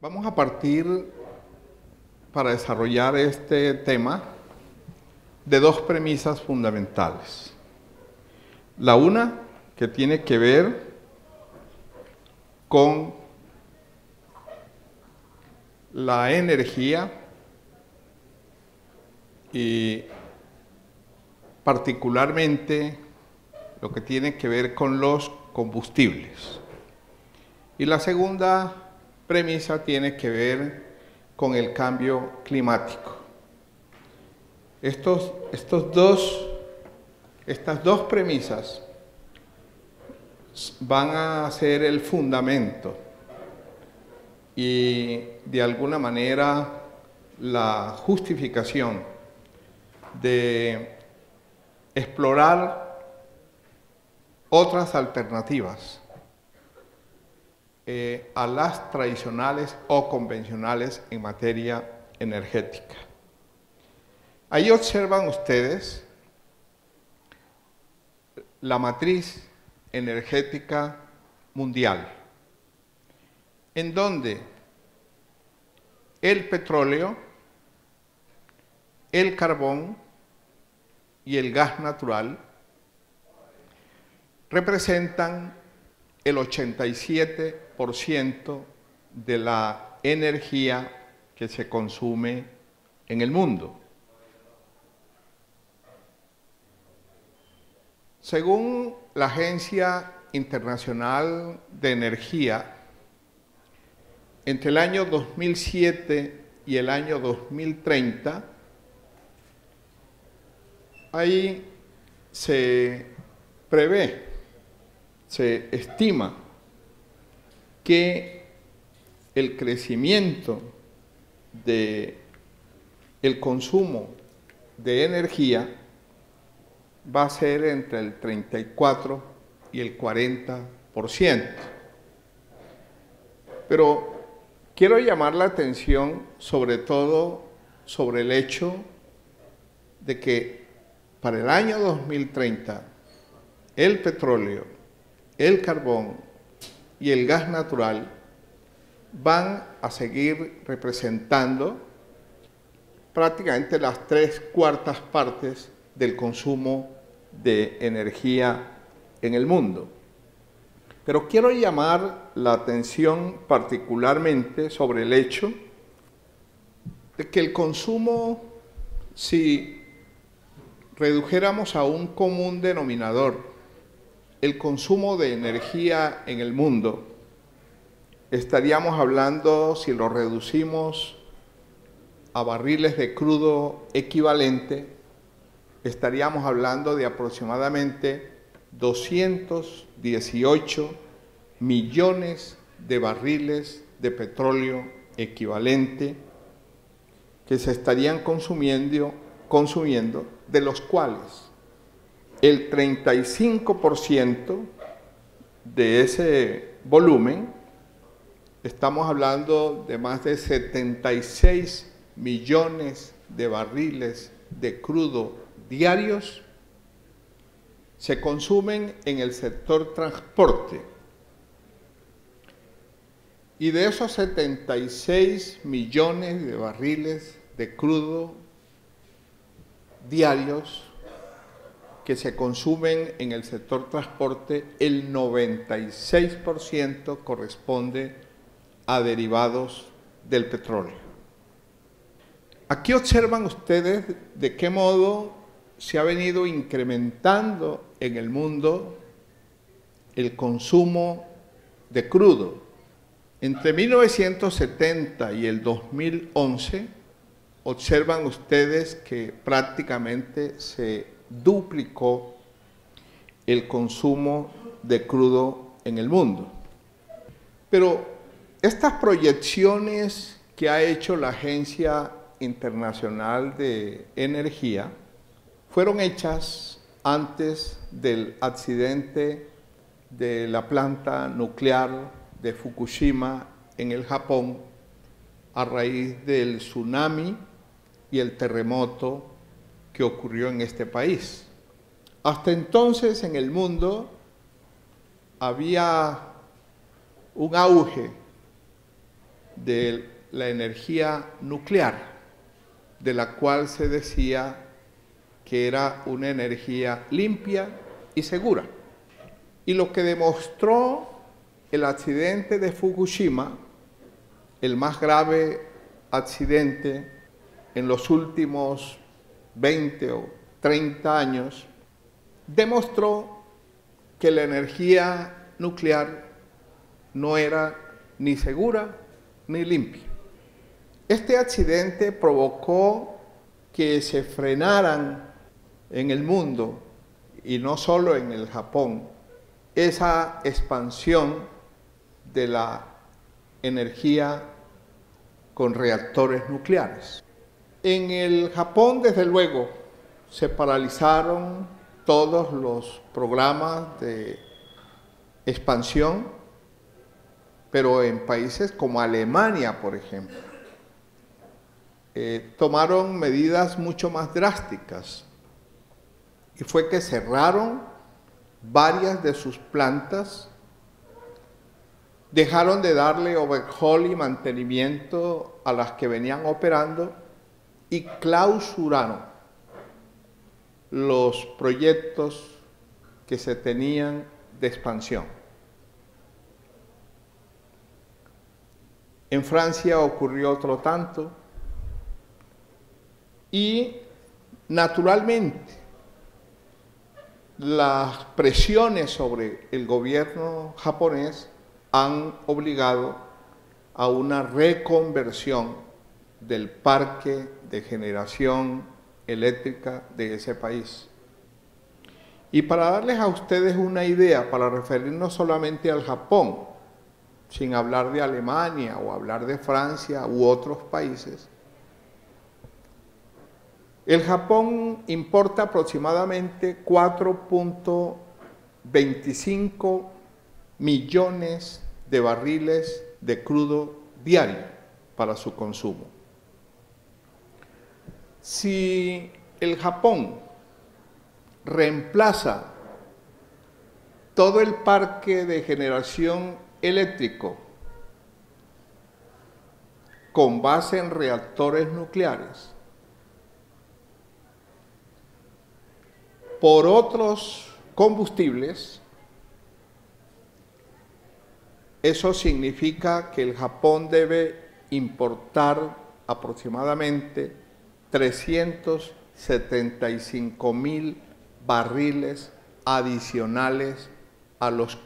Vamos a partir, para desarrollar este tema, de dos premisas fundamentales. La una, que tiene que ver con la energía y particularmente lo que tiene que ver con los combustibles. Y la segunda premisa tiene que ver con el cambio climático. Estas dos premisas van a ser el fundamento y de alguna manera la justificación de explorar otras alternativas a las tradicionales o convencionales en materia energética. Ahí observan ustedes la matriz energética mundial, en donde el petróleo, el carbón y el gas natural representan el 87% de la energía que se consume en el mundo. Según la Agencia Internacional de Energía, entre el año 2007 y el año 2030, ahí se prevé, se estima que el crecimiento del consumo de energía va a ser entre el 34 y el 40%. Pero quiero llamar la atención sobre todo sobre el hecho de que para el año 2030 el petróleo, el carbón y el gas natural van a seguir representando prácticamente las 3/4 partes del consumo de energía en el mundo. Pero quiero llamar la atención particularmente sobre el hecho de que el consumo, si redujéramos a un común denominador el consumo de energía en el mundo, estaríamos hablando, si lo reducimos a barriles de crudo equivalente, estaríamos hablando de aproximadamente 218 millones de barriles de petróleo equivalente que se estarían consumiendo, de los cuales el 35% de ese volumen, estamos hablando de más de 76 millones de barriles de crudo diarios, se consumen en el sector transporte. Y de esos 76 millones de barriles de crudo diarios que se consumen en el sector transporte, el 96% corresponde a derivados del petróleo. Aquí observan ustedes de qué modo se ha venido incrementando en el mundo el consumo de crudo. Entre 1970 y el 2011, observan ustedes que prácticamente se duplicó el consumo de crudo en el mundo. Pero estas proyecciones que ha hecho la Agencia Internacional de Energía fueron hechas antes del accidente de la planta nuclear de Fukushima en el Japón, a raíz del tsunami y el terremoto que ocurrió en este país. Hasta entonces en el mundo había un auge de la energía nuclear, de la cual se decía que era una energía limpia y segura. Y lo que demostró el accidente de Fukushima, el más grave accidente en los últimos 20 o 30 años, demostró que la energía nuclear no era ni segura ni limpia. Este accidente provocó que se frenaran en el mundo, y no solo en el Japón, esa expansión de la energía con reactores nucleares. En el Japón, desde luego, se paralizaron todos los programas de expansión, pero en países como Alemania, por ejemplo, tomaron medidas mucho más drásticas, y fue que cerraron varias de sus plantas, dejaron de darle overhaul y mantenimiento a las que venían operando y clausuraron los proyectos que se tenían de expansión. En Francia ocurrió otro tanto y, naturalmente, las presiones sobre el gobierno japonés han obligado a una reconversión del parque de generación eléctrica de ese país. Y para darles a ustedes una idea, para referirnos solamente al Japón, sin hablar de Alemania o hablar de Francia u otros países, el Japón importa aproximadamente 4.25 millones de barriles de crudo diario para su consumo. Si el Japón reemplaza todo el parque de generación eléctrico con base en reactores nucleares por otros combustibles, eso significa que el Japón debe importar aproximadamente 375.000 barriles adicionales a los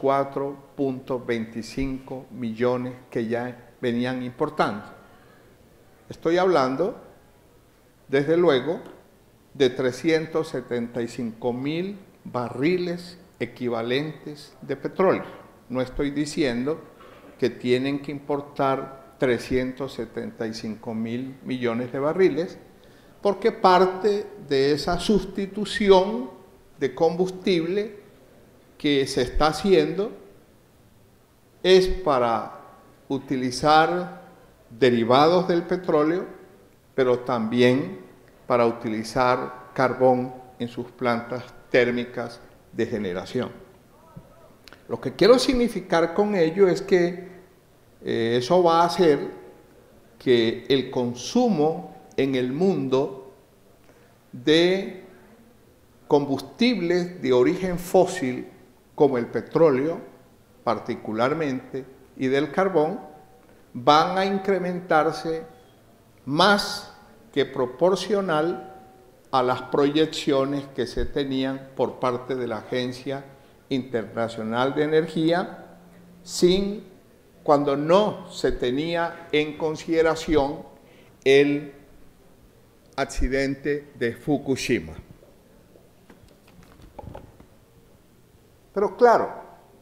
4.25 millones que ya venían importando. Estoy hablando, desde luego, de 375.000 barriles equivalentes de petróleo. No estoy diciendo que tienen que importar 375.000 millones de barriles, porque parte de esa sustitución de combustible que se está haciendo es para utilizar derivados del petróleo, pero también para utilizar carbón en sus plantas térmicas de generación. Lo que quiero significar con ello es que eso va a hacer que el consumo en el mundo de combustibles de origen fósil, como el petróleo particularmente, y del carbón, van a incrementarse más que proporcional a las proyecciones que se tenían por parte de la Agencia Internacional de Energía, cuando no se tenía en consideración el accidente de Fukushima. Pero claro,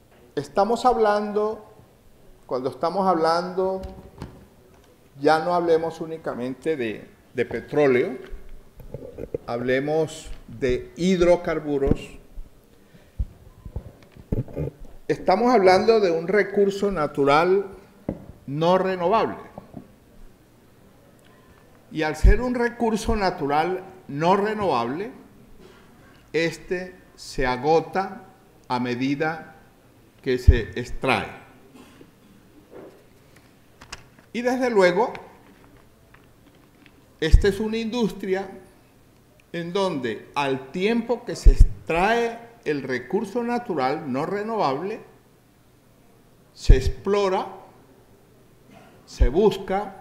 cuando estamos hablando, ya no hablemos únicamente de petróleo, hablemos de hidrocarburos. Estamos hablando de un recurso natural no renovable. Y al ser un recurso natural no renovable, este se agota a medida que se extrae. Y desde luego, esta es una industria en donde al tiempo que se extrae el recurso natural no renovable, se explora, se busca,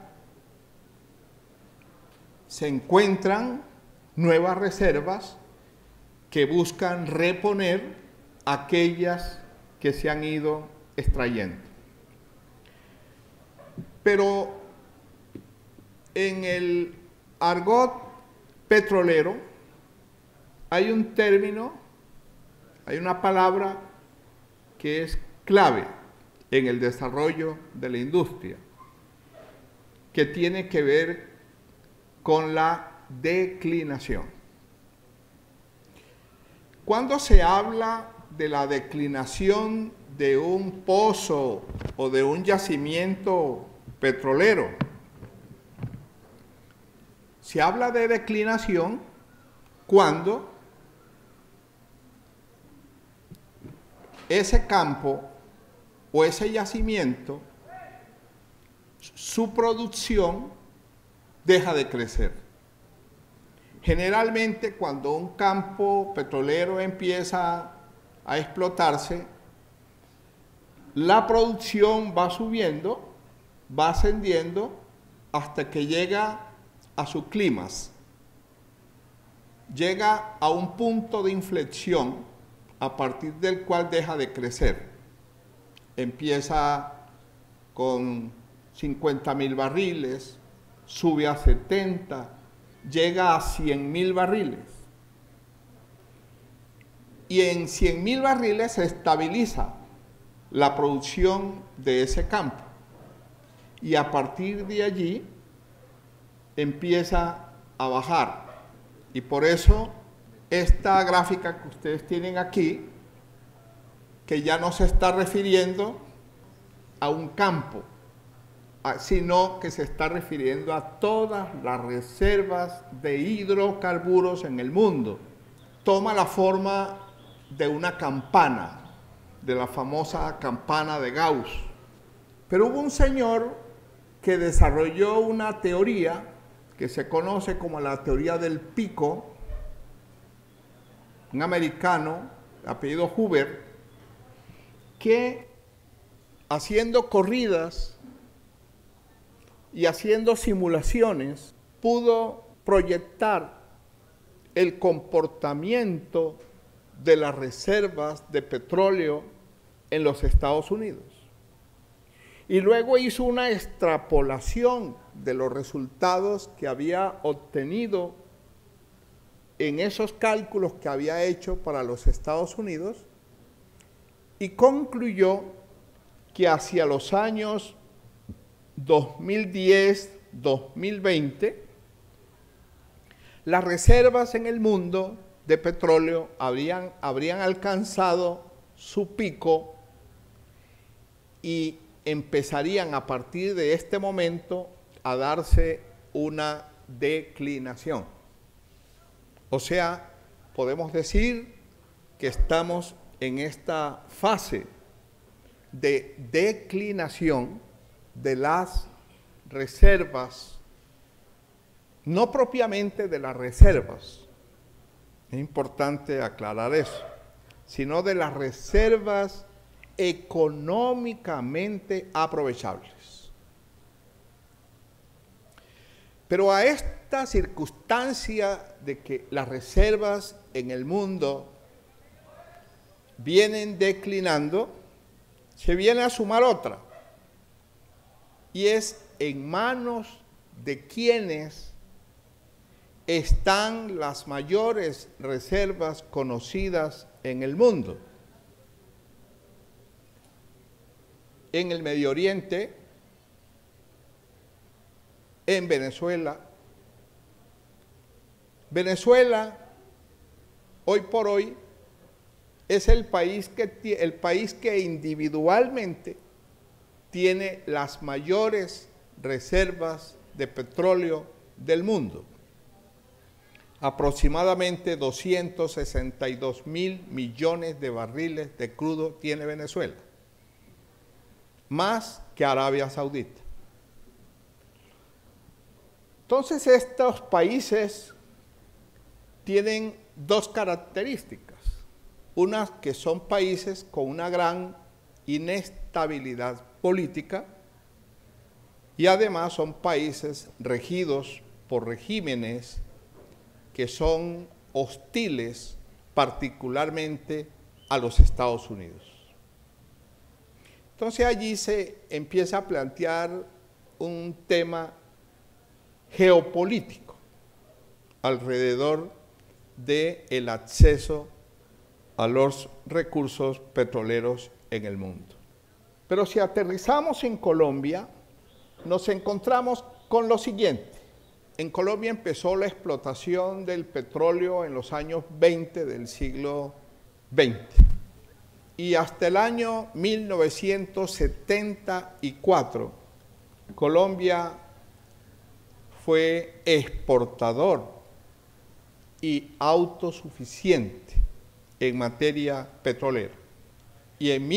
se encuentran nuevas reservas que buscan reponer aquellas que se han ido extrayendo. Pero en el argot petrolero hay un término, hay una palabra que es clave en el desarrollo de la industria, que tiene que ver con la declinación. Cuando se habla de la declinación de un pozo o de un yacimiento petrolero, se habla de declinación cuando ese campo o ese yacimiento, su producción deja de crecer. Generalmente cuando un campo petrolero empieza a explotarse, la producción va subiendo, va ascendiendo hasta que llega a su clímax. Llega a un punto de inflexión a partir del cual deja de crecer. Empieza con 50.000 barriles, sube a 70, llega a 100.000 barriles. Y en 100.000 barriles se estabiliza la producción de ese campo. Y a partir de allí empieza a bajar. Y por eso esta gráfica que ustedes tienen aquí, que ya no se está refiriendo a un campo, sino que se está refiriendo a todas las reservas de hidrocarburos en el mundo. Toma la forma de una campana, de la famosa campana de Gauss. Pero hubo un señor que desarrolló una teoría que se conoce como la teoría del pico, un americano, apellido Huber, que haciendo corridas y haciendo simulaciones pudo proyectar el comportamiento de las reservas de petróleo en los Estados Unidos. Y luego hizo una extrapolación de los resultados que había obtenido en esos cálculos que había hecho para los Estados Unidos y concluyó que hacia los años 2010-2020 las reservas en el mundo de petróleo habrían alcanzado su pico y empezarían a partir de este momento a darse una declinación. O sea, podemos decir que estamos en esta fase de declinación de las reservas, no propiamente de las reservas, es importante aclarar eso, sino de las reservas económicamente aprovechables. Pero a esta circunstancia de que las reservas en el mundo vienen declinando, se viene a sumar otra, y es en manos de quienes están las mayores reservas conocidas en el mundo. En el Medio Oriente, en Venezuela. Venezuela, hoy por hoy, es el país que individualmente tiene las mayores reservas de petróleo del mundo. Aproximadamente 262.000 millones de barriles de crudo tiene Venezuela, más que Arabia Saudita. Entonces estos países tienen dos características. Unas que son países con una gran inestabilidad política y además son países regidos por regímenes que son hostiles particularmente a los Estados Unidos. Entonces allí se empieza a plantear un tema geopolítico alrededor del acceso a los recursos petroleros en el mundo. Pero si aterrizamos en Colombia, nos encontramos con lo siguiente. En Colombia empezó la explotación del petróleo en los años 20 del siglo XX. Y hasta el año 1974, Colombia fue exportador y autosuficiente en materia petrolera. Y en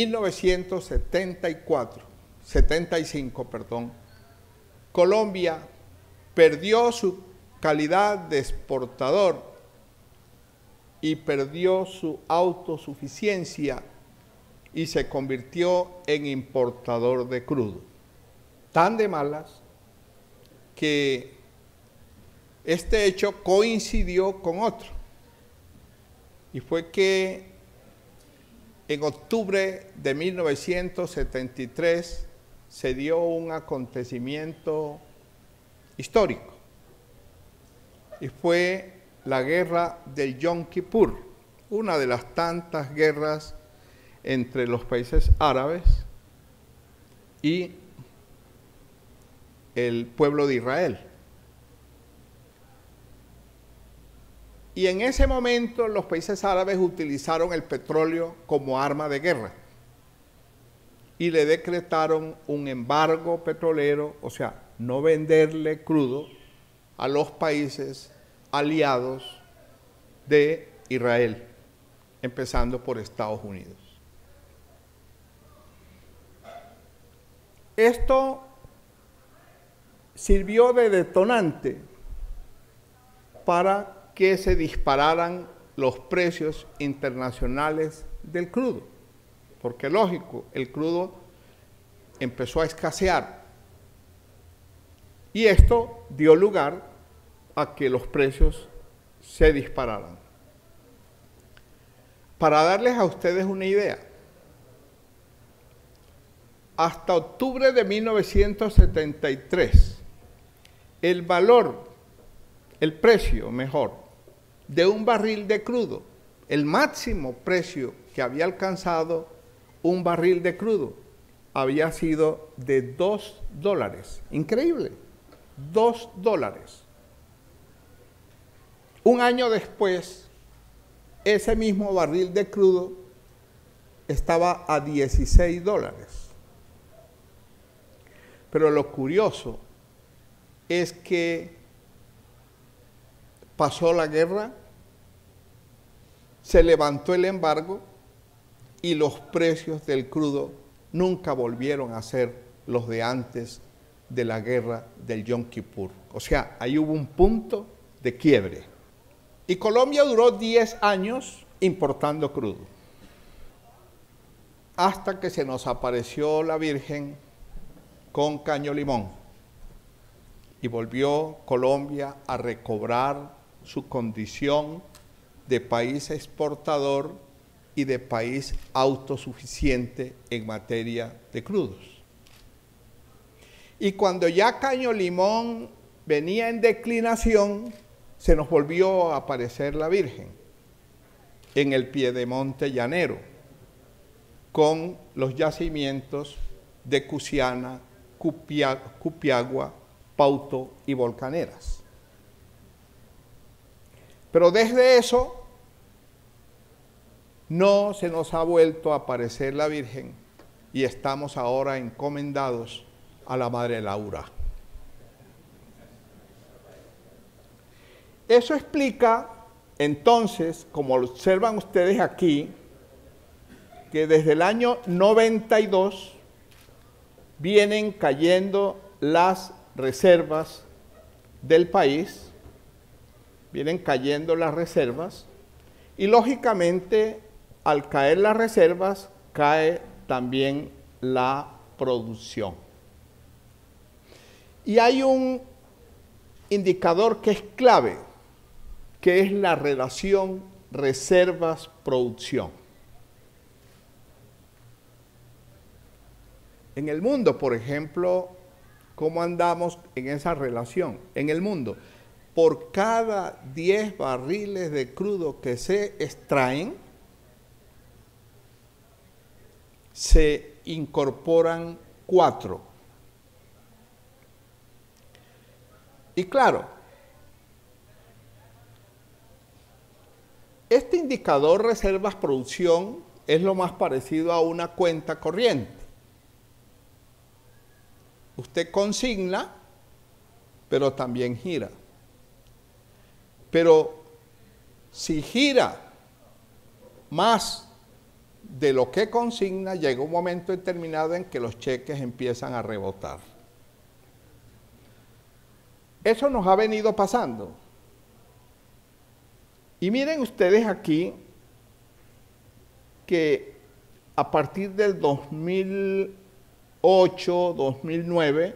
1975, Colombia perdió su calidad de exportador y perdió su autosuficiencia y se convirtió en importador de crudo. Tan de malas que este hecho coincidió con otro, y fue que en octubre de 1973 se dio un acontecimiento histórico, y fue la guerra del Yom Kippur, una de las tantas guerras entre los países árabes y el pueblo de Israel. Y en ese momento los países árabes utilizaron el petróleo como arma de guerra y le decretaron un embargo petrolero, o sea, no venderle crudo a los países aliados de Israel, empezando por Estados Unidos. Esto sirvió de detonante para que se dispararan los precios internacionales del crudo, porque lógico, el crudo empezó a escasear y esto dio lugar a que los precios se dispararan. Para darles a ustedes una idea, hasta octubre de 1973, el precio de un barril de crudo, el máximo precio que había alcanzado un barril de crudo, había sido de $2. Increíble, $2. Un año después, ese mismo barril de crudo estaba a $16. Pero lo curioso es que pasó la guerra, se levantó el embargo y los precios del crudo nunca volvieron a ser los de antes de la guerra del Yom Kippur. O sea, ahí hubo un punto de quiebre. Y Colombia duró 10 años importando crudo, hasta que se nos apareció la Virgen con Caño Limón y volvió Colombia a recobrar su condición de país exportador y de país autosuficiente en materia de crudos. Y cuando ya Caño Limón venía en declinación, se nos volvió a aparecer la Virgen en el piedemonte llanero, con los yacimientos de Cusiana, Cupiagua, Pauto y Volcaneras. Pero desde eso no se nos ha vuelto a aparecer la Virgen y estamos ahora encomendados a la Madre Laura. Eso explica entonces, como observan ustedes aquí, que desde el año 92 vienen cayendo las reservas del país, vienen cayendo las reservas y lógicamente al caer las reservas cae también la producción. Y hay un indicador que es clave, que es la relación reservas-producción. En el mundo, por ejemplo, ¿cómo andamos en esa relación? En el mundo, por cada 10 barriles de crudo que se extraen, se incorporan 4. Y claro, este indicador reservas-producción es lo más parecido a una cuenta corriente. Usted consigna, pero también gira. Pero si gira más de lo que consigna, llega un momento determinado en que los cheques empiezan a rebotar. Eso nos ha venido pasando. Y miren ustedes aquí que a partir del 2008, 2009,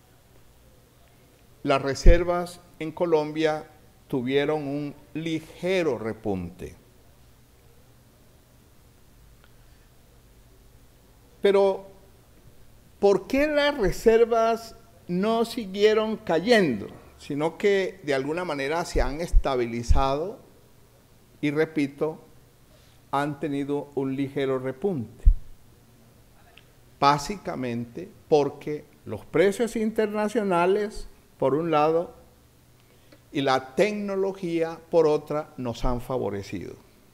las reservas en Colombia tuvieron un ligero repunte. Pero, ¿por qué las reservas no siguieron cayendo, sino que de alguna manera se han estabilizado y, repito, han tenido un ligero repunte? Básicamente porque los precios internacionales, por un lado, y la tecnología, por otra, nos han favorecido.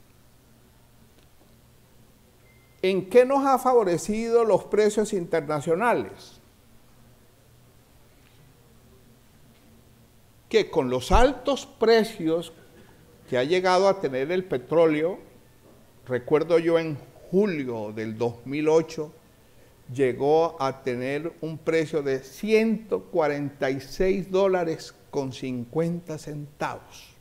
¿En qué nos ha favorecido los precios internacionales? Que con los altos precios que ha llegado a tener el petróleo, recuerdo yo en julio del 2008, llegó a tener un precio de $146.50.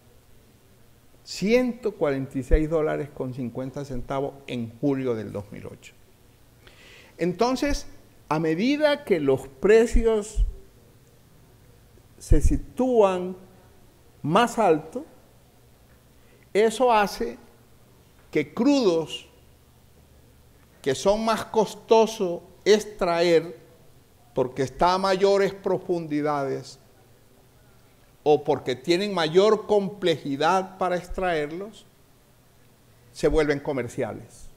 $146.50 en julio del 2008. Entonces, a medida que los precios se sitúan más alto, eso hace que crudos que son más costosos extraer porque está a mayores profundidades o porque tienen mayor complejidad para extraerlos, se vuelven comerciales.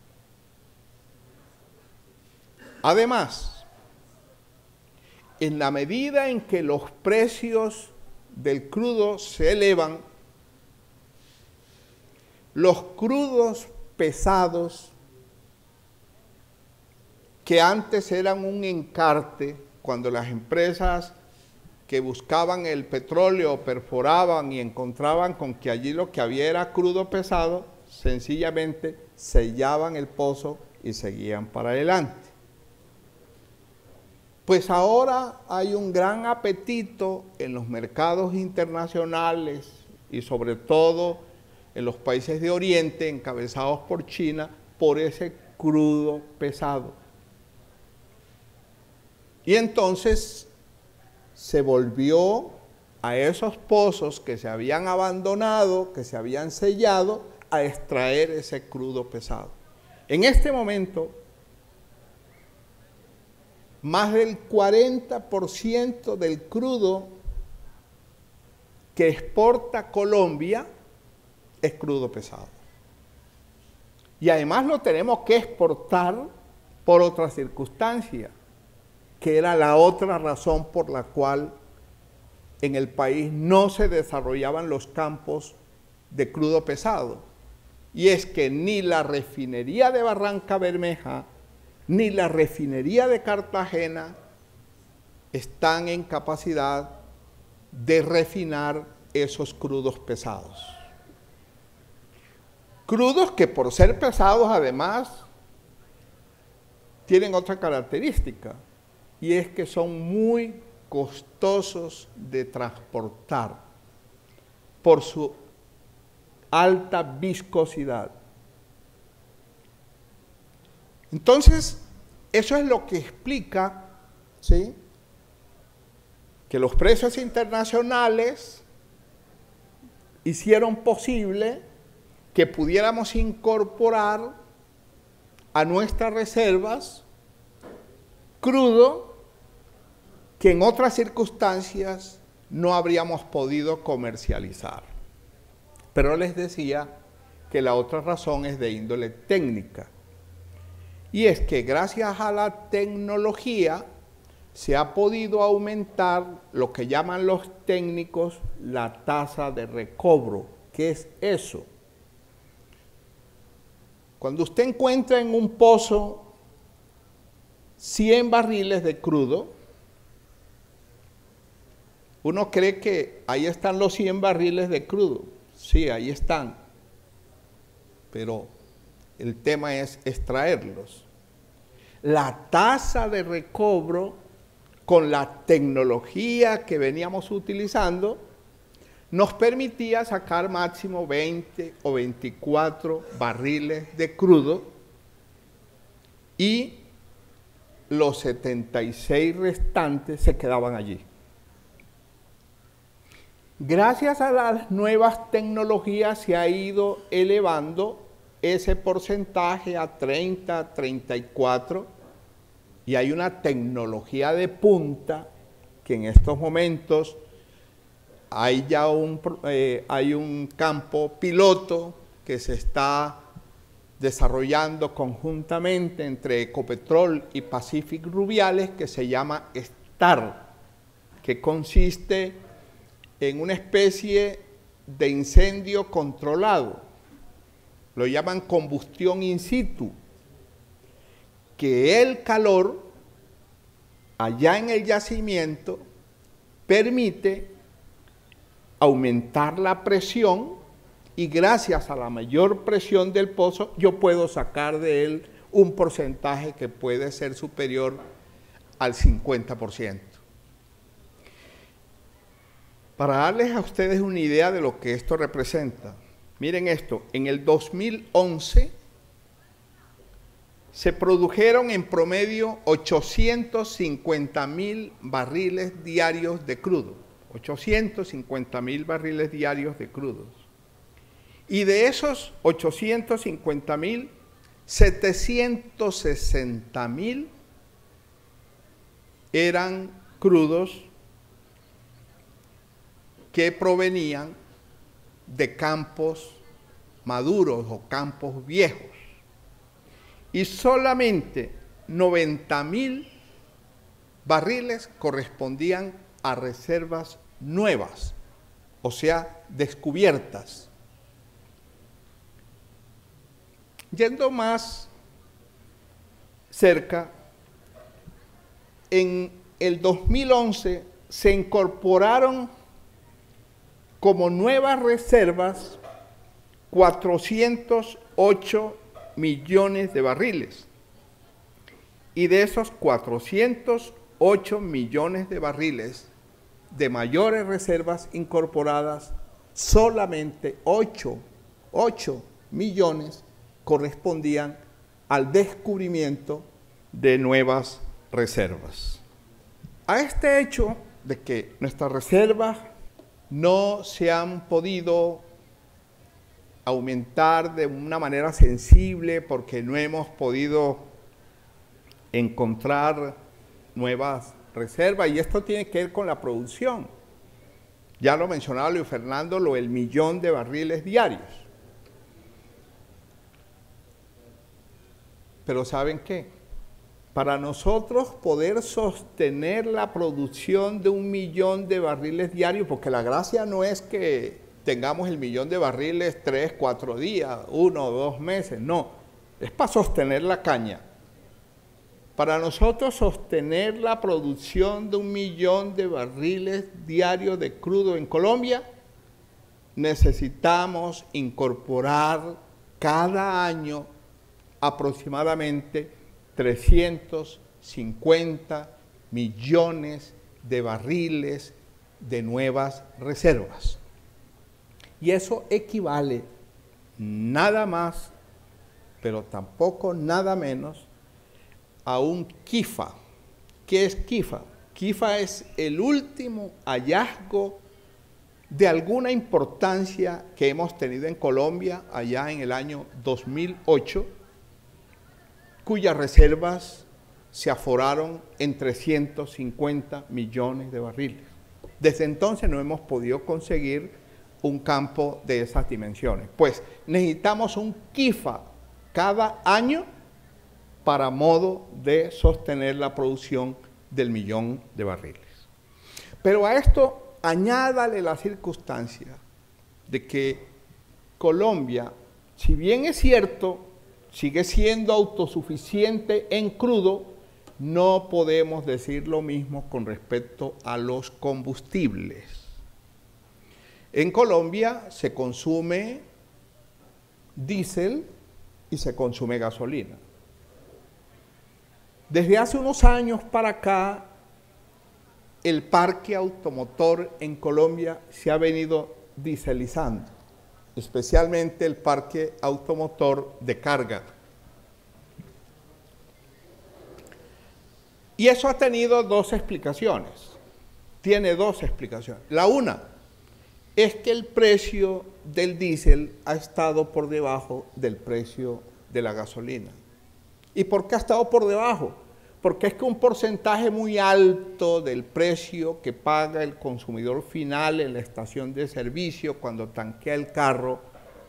Además, en la medida en que los precios del crudo se elevan, los crudos pesados, que antes eran un encarte, cuando las empresas que buscaban el petróleo perforaban y encontraban con que allí lo que había era crudo pesado, sencillamente sellaban el pozo y seguían para adelante. Pues ahora hay un gran apetito en los mercados internacionales y sobre todo en los países de Oriente, encabezados por China, por ese crudo pesado. Y entonces se volvió a esos pozos que se habían abandonado, que se habían sellado, a extraer ese crudo pesado. En este momento, más del 40% del crudo que exporta Colombia es crudo pesado. Y además lo tenemos que exportar por otra circunstancia, que era la otra razón por la cual en el país no se desarrollaban los campos de crudo pesado. Y es que ni la refinería de Barranca Bermeja ni la refinería de Cartagena están en capacidad de refinar esos crudos pesados. Crudos que por ser pesados además tienen otra característica, y es que son muy costosos de transportar por su alta viscosidad. Entonces, eso es lo que explica, ¿sí?, que los precios internacionales hicieron posible que pudiéramos incorporar a nuestras reservas crudo que en otras circunstancias no habríamos podido comercializar. Pero les decía que la otra razón es de índole técnica. Y es que gracias a la tecnología se ha podido aumentar lo que llaman los técnicos la tasa de recobro. ¿Qué es eso? Cuando usted encuentra en un pozo 100 barriles de crudo, uno cree que ahí están los 100 barriles de crudo. Sí, ahí están. Pero el tema es extraerlos. La tasa de recobro, con la tecnología que veníamos utilizando, nos permitía sacar máximo 20 o 24 barriles de crudo y los 76 restantes se quedaban allí. Gracias a las nuevas tecnologías se ha ido elevando ese porcentaje a 30, 34, y hay una tecnología de punta que en estos momentos hay ya un campo piloto que se está desarrollando conjuntamente entre Ecopetrol y Pacific Rubiales, que se llama STAR, que consiste en una especie de incendio controlado. Lo llaman combustión in situ, que el calor allá en el yacimiento permite aumentar la presión, y gracias a la mayor presión del pozo yo puedo sacar de él un porcentaje que puede ser superior al 50%. Para darles a ustedes una idea de lo que esto representa, miren esto, en el 2011 se produjeron en promedio 850.000 barriles diarios de crudo, 850.000 barriles diarios de crudos. Y de esos 850.000, 760.000 eran crudos que provenían de campos maduros o campos viejos. Y solamente 90.000 barriles correspondían a reservas nuevas, o sea, descubiertas. Yendo más cerca, en el 2011 se incorporaron como nuevas reservas 408 millones de barriles. Y de esos 408 millones de barriles de mayores reservas incorporadas, solamente 8 millones correspondían al descubrimiento de nuevas reservas. A este hecho de que nuestras reservas no se han podido aumentar de una manera sensible porque no hemos podido encontrar nuevas reservas, y esto tiene que ver con la producción. Ya lo mencionaba Luis Fernando, el 1.000.000 de barriles diarios. Pero ¿saben qué? Para nosotros poder sostener la producción de 1.000.000 de barriles diarios, porque la gracia no es que tengamos el 1.000.000 de barriles 3, 4 días, 1 o 2 meses, no, es para sostener la caña. Para nosotros sostener la producción de 1.000.000 de barriles diarios de crudo en Colombia, necesitamos incorporar cada año aproximadamente 350 millones de barriles de nuevas reservas. Y eso equivale nada más, pero tampoco nada menos, a un Quifa. ¿Qué es Quifa? Quifa es el último hallazgo de alguna importancia que hemos tenido en Colombia allá en el año 2008, cuyas reservas se aforaron en 350 millones de barriles. Desde entonces no hemos podido conseguir un campo de esas dimensiones. Pues necesitamos un Quifa cada año para modo de sostener la producción del 1.000.000 de barriles. Pero a esto añádale la circunstancia de que Colombia, si bien es cierto, sigue siendo autosuficiente en crudo, no podemos decir lo mismo con respecto a los combustibles. En Colombia se consume diésel y se consume gasolina. Desde hace unos años para acá, el parque automotor en Colombia se ha venido dieselizando, especialmente el parque automotor de carga. Y eso ha tenido dos explicaciones. Tiene dos explicaciones. La una es que el precio del diésel ha estado por debajo del precio de la gasolina. ¿Y por qué ha estado por debajo? Porque es que un porcentaje muy alto del precio que paga el consumidor final en la estación de servicio cuando tanquea el carro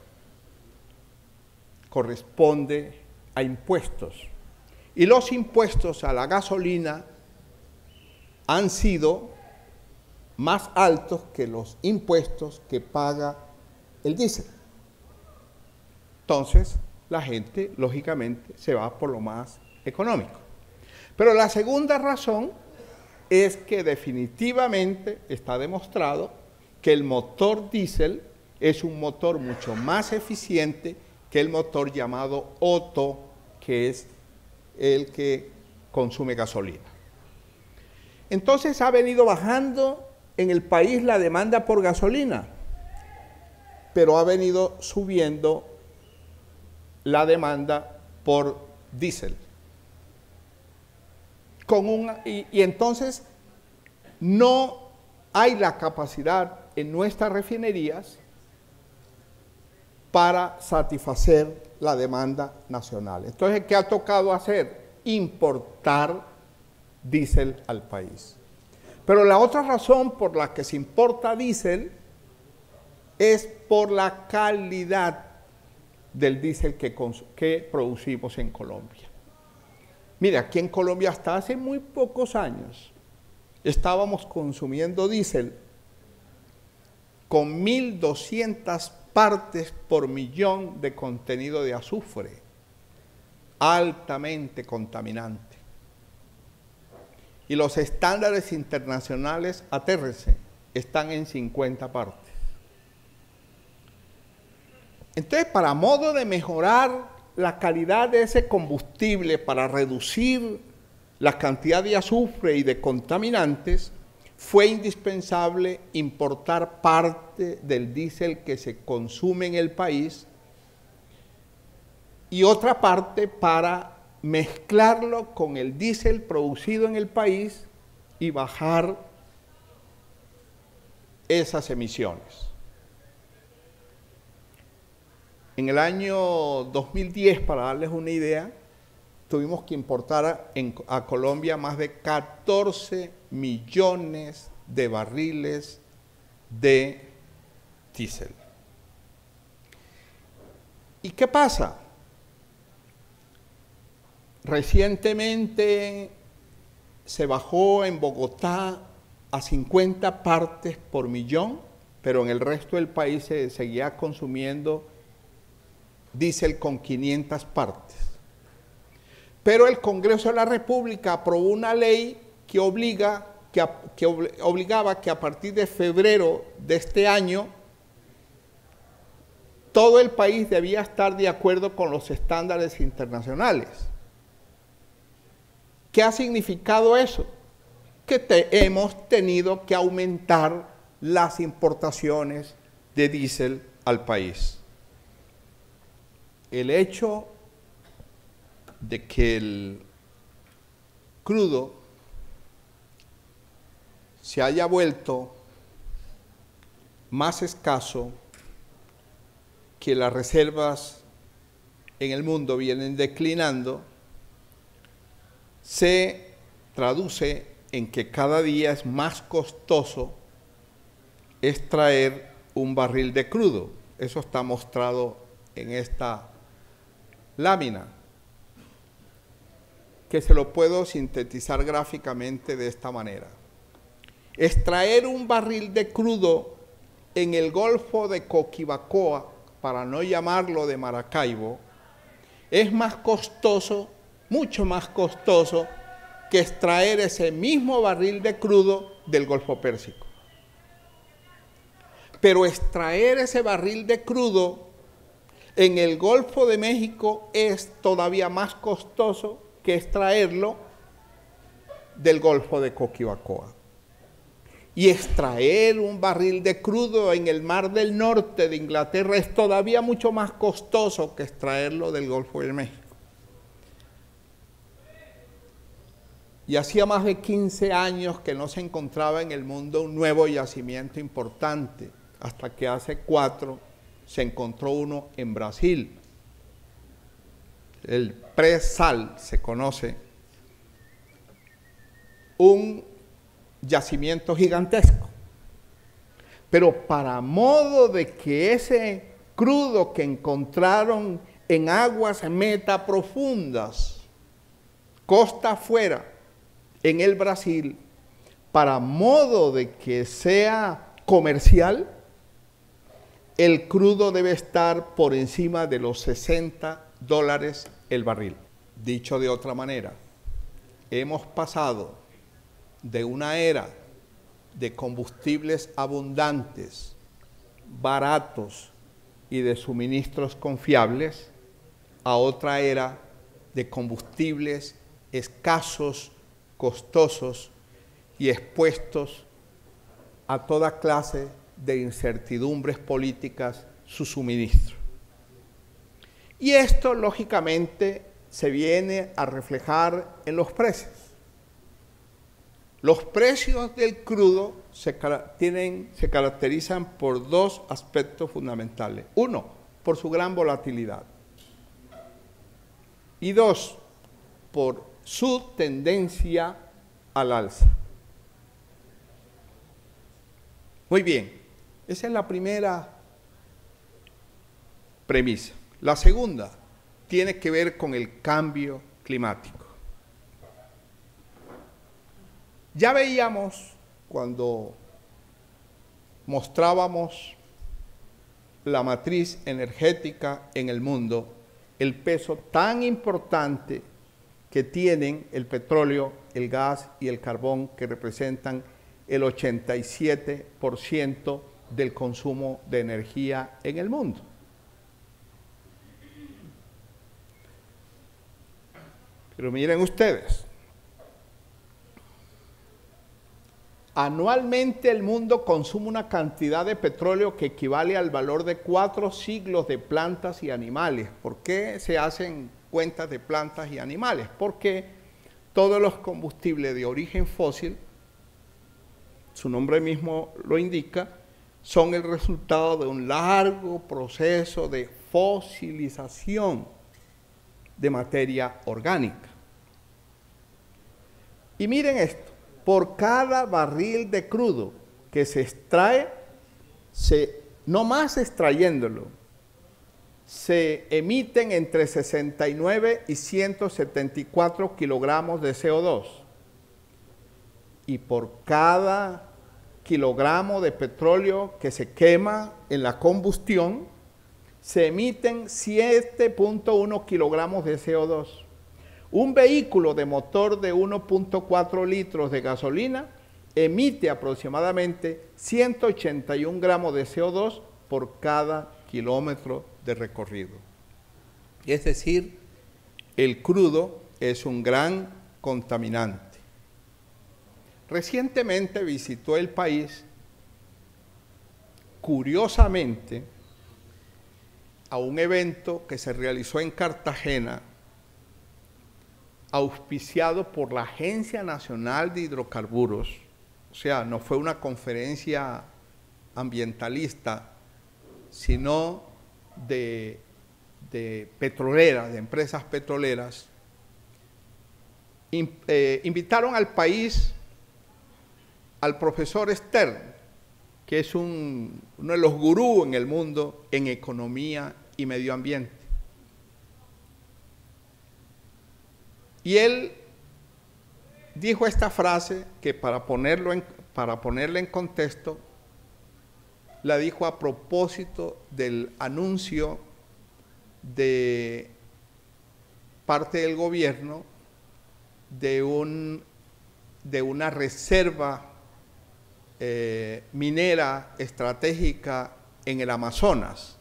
corresponde a impuestos. Y los impuestos a la gasolina han sido más altos que los impuestos que paga el diésel. Entonces, la gente, lógicamente, se va por lo más económico. Pero la segunda razón es que definitivamente está demostrado que el motor diésel es un motor mucho más eficiente que el motor llamado Otto, que es el que consume gasolina. Entonces ha venido bajando en el país la demanda por gasolina, pero ha venido subiendo la demanda por diésel. Y entonces no hay la capacidad en nuestras refinerías para satisfacer la demanda nacional. Entonces, ¿qué ha tocado hacer? Importar diésel al país. Pero la otra razón por la que se importa diésel es por la calidad del diésel que producimos en Colombia. Mire, aquí en Colombia hasta hace muy pocos años estábamos consumiendo diésel con 1.200 partes por millón de contenido de azufre, altamente contaminante. Y los estándares internacionales ATRC están en 50 partes. Entonces, para modo de mejorar la calidad de ese combustible, para reducir la cantidad de azufre y de contaminantes, fue indispensable importar parte del diésel que se consume en el país y otra parte para mezclarlo con el diésel producido en el país y bajar esas emisiones. En el año 2010, para darles una idea, tuvimos que importar a Colombia más de 14 millones de barriles de diésel. ¿Y qué pasa? Recientemente se bajó en Bogotá a 50 partes por millón, pero en el resto del país se seguía consumiendo diésel con 500 partes. Pero el Congreso de la República aprobó una ley que obligaba que a partir de febrero de este año todo el país debía estar de acuerdo con los estándares internacionales. ¿Qué ha significado eso? que hemos tenido que aumentar las importaciones de diésel al país. El hecho de que el crudo se haya vuelto más escaso, que las reservas en el mundo vienen declinando, se traduce en que cada día es más costoso extraer un barril de crudo. Eso está mostrado en esta lámina, que se lo puedo sintetizar gráficamente de esta manera. Extraer un barril de crudo en el Golfo de Coquibacoa, para no llamarlo de Maracaibo, es más costoso, mucho más costoso, que extraer ese mismo barril de crudo del Golfo Pérsico. Pero extraer ese barril de crudo en el Golfo de México es todavía más costoso que extraerlo del Golfo de Coquibacoa. Y extraer un barril de crudo en el Mar del Norte de Inglaterra es todavía mucho más costoso que extraerlo del Golfo de México. Y hacía más de 15 años que no se encontraba en el mundo un nuevo yacimiento importante, hasta que hace 4 se encontró uno en Brasil. El pre-sal se conoce, un yacimiento gigantesco. Pero para modo de que ese crudo que encontraron en aguas metaprofundas, costa afuera, en el Brasil, para modo de que sea comercial, el crudo debe estar por encima de los $60 el barril. Dicho de otra manera, hemos pasado de una era de combustibles abundantes, baratos y de suministros confiables, a otra era de combustibles escasos, costosos y expuestos a toda clase de incertidumbres políticas su suministro. Y esto, lógicamente, se viene a reflejar en los precios. Los precios del crudo se caracterizan por 2 aspectos fundamentales. 1, por su gran volatilidad. Y 2, por su tendencia al alza. Muy bien, esa es la primera premisa. La segunda tiene que ver con el cambio climático. Ya veíamos cuando mostrábamos la matriz energética en el mundo, el peso tan importante que tienen el petróleo, el gas y el carbón, que representan el 87% del consumo de energía en el mundo. Pero miren ustedes, anualmente el mundo consume una cantidad de petróleo que equivale al valor de 4 siglos de plantas y animales. ¿Por qué se hacen cuentas de plantas y animales? Porque todos los combustibles de origen fósil, su nombre mismo lo indica, son el resultado de un largo proceso de fosilización de materia orgánica. Y miren esto, por cada barril de crudo que se extrae, no más extrayéndolo, se emiten entre 69 y 174 kilogramos de CO2. Y por cada kilogramo de petróleo que se quema en la combustión, se emiten 7.1 kilogramos de CO2. Un vehículo de motor de 1.4 litros de gasolina emite aproximadamente 181 gramos de CO2 por cada kilómetro de recorrido. Es decir, el crudo es un gran contaminante. recientemente visitó el país, curiosamente, a un evento que se realizó en Cartagena, auspiciado por la Agencia Nacional de Hidrocarburos. O sea, no fue una conferencia ambientalista, sino de petroleras, de empresas petroleras. Invitaron al país al profesor Stern, que es uno de los gurús en el mundo en economía y medio ambiente. Y él dijo esta frase que para ponerla en contexto, la dijo a propósito del anuncio de parte del gobierno de una reserva minera estratégica en el Amazonas.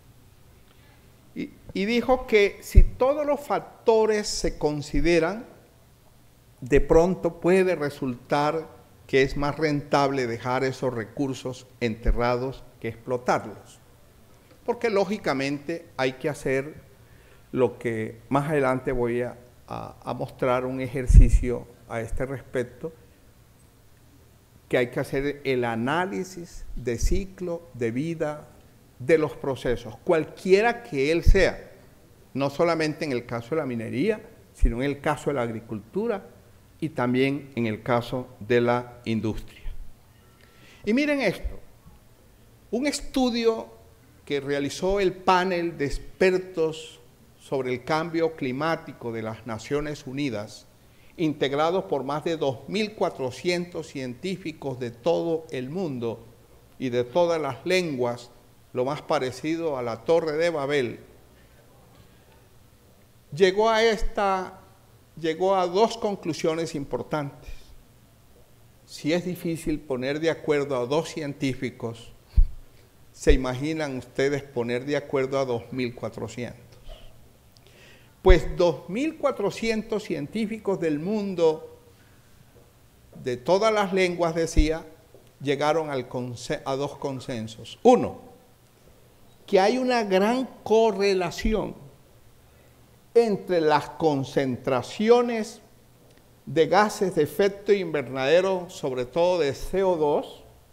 Y dijo que si todos los factores se consideran, de pronto puede resultar que es más rentable dejar esos recursos enterrados que explotarlos. Porque lógicamente hay que hacer lo que más adelante voy a mostrar un ejercicio a este respecto, que hay que hacer el análisis de ciclo de vida de los procesos, cualquiera que él sea, no solamente en el caso de la minería, sino en el caso de la agricultura y también en el caso de la industria. Y miren esto, un estudio que realizó el panel de expertos sobre el cambio climático de las Naciones Unidas, integrados por más de 2.400 científicos de todo el mundo y de todas las lenguas, lo más parecido a la Torre de Babel, llegó a dos conclusiones importantes. Si es difícil poner de acuerdo a dos científicos, ¿se imaginan ustedes poner de acuerdo a 2.400? Pues 2.400 científicos del mundo, de todas las lenguas, decía, llegaron a dos consensos. Uno, que hay una gran correlación entre las concentraciones de gases de efecto invernadero, sobre todo de CO2,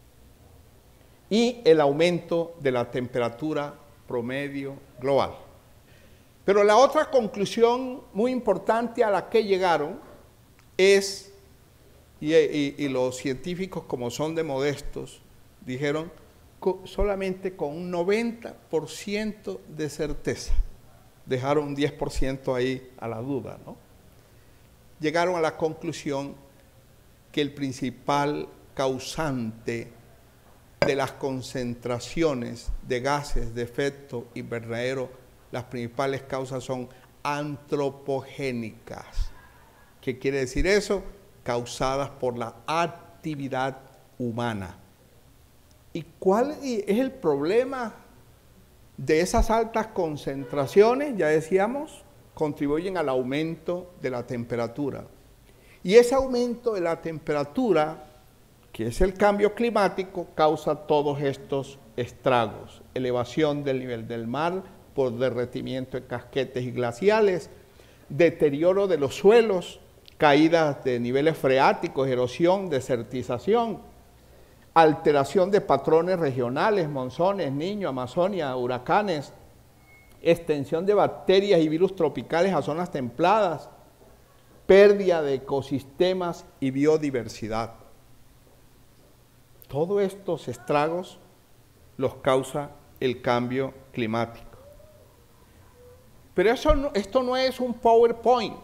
y el aumento de la temperatura promedio global. Pero la otra conclusión muy importante a la que llegaron es, y los científicos, como son de modestos, dijeron solamente con un 90% de certeza. Dejaron un 10% ahí a la duda, ¿no? Llegaron a la conclusión que el principal causante de las concentraciones de gases de efecto invernadero, las principales causas son antropogénicas. ¿Qué quiere decir eso? Causadas por la actividad humana. ¿Y cuál es el problema de esas altas concentraciones? Ya decíamos, contribuyen al aumento de la temperatura. Y ese aumento de la temperatura, que es el cambio climático, causa todos estos estragos. Elevación del nivel del mar por derretimiento de casquetes y glaciales, deterioro de los suelos, caídas de niveles freáticos, erosión, desertización, alteración de patrones regionales, monzones, Niño, Amazonia, huracanes, extensión de bacterias y virus tropicales a zonas templadas, pérdida de ecosistemas y biodiversidad. Todos estos estragos los causa el cambio climático. Pero esto no es un PowerPoint.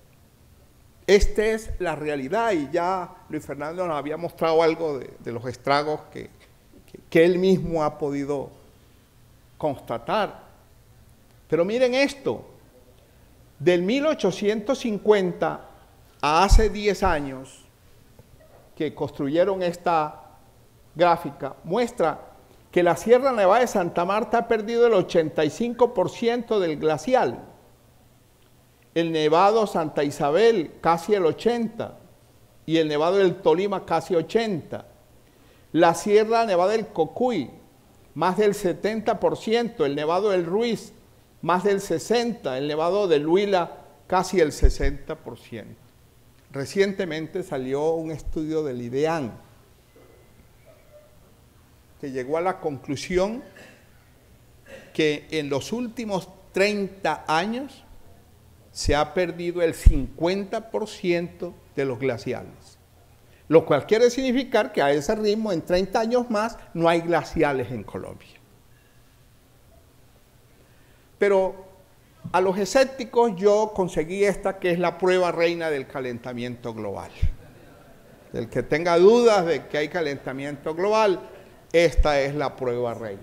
Esta es la realidad, y ya Luis Fernando nos había mostrado algo de los estragos que él mismo ha podido constatar. Pero miren esto, del 1850 a hace 10 años que construyeron esta gráfica, muestra que la Sierra Nevada de Santa Marta ha perdido el 85% del glacial. El Nevado Santa Isabel, casi el 80%. y el Nevado del Tolima casi 80%. La Sierra Nevada del Cocuy, más del 70%, el Nevado del Ruiz, más del 60%, el Nevado del Huila, casi el 60%. Recientemente salió un estudio del IDEAN que llegó a la conclusión que en los últimos 30 años se ha perdido el 50% de los glaciales, lo cual quiere significar que a ese ritmo, en 30 años más, no hay glaciales en Colombia. Pero a los escépticos yo conseguí esta, que es la prueba reina del calentamiento global. El que tenga dudas de que hay calentamiento global, esta es la prueba reina.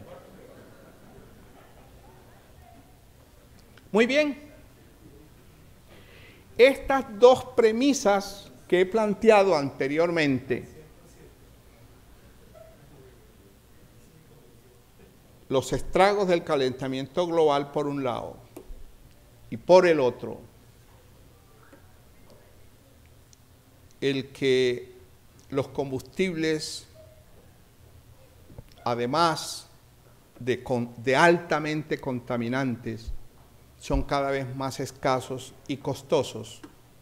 Muy bien. Estas dos premisas que he planteado anteriormente, los estragos del calentamiento global por un lado y por el otro, el que los combustibles, además de altamente contaminantes, son cada vez más escasos y costosos,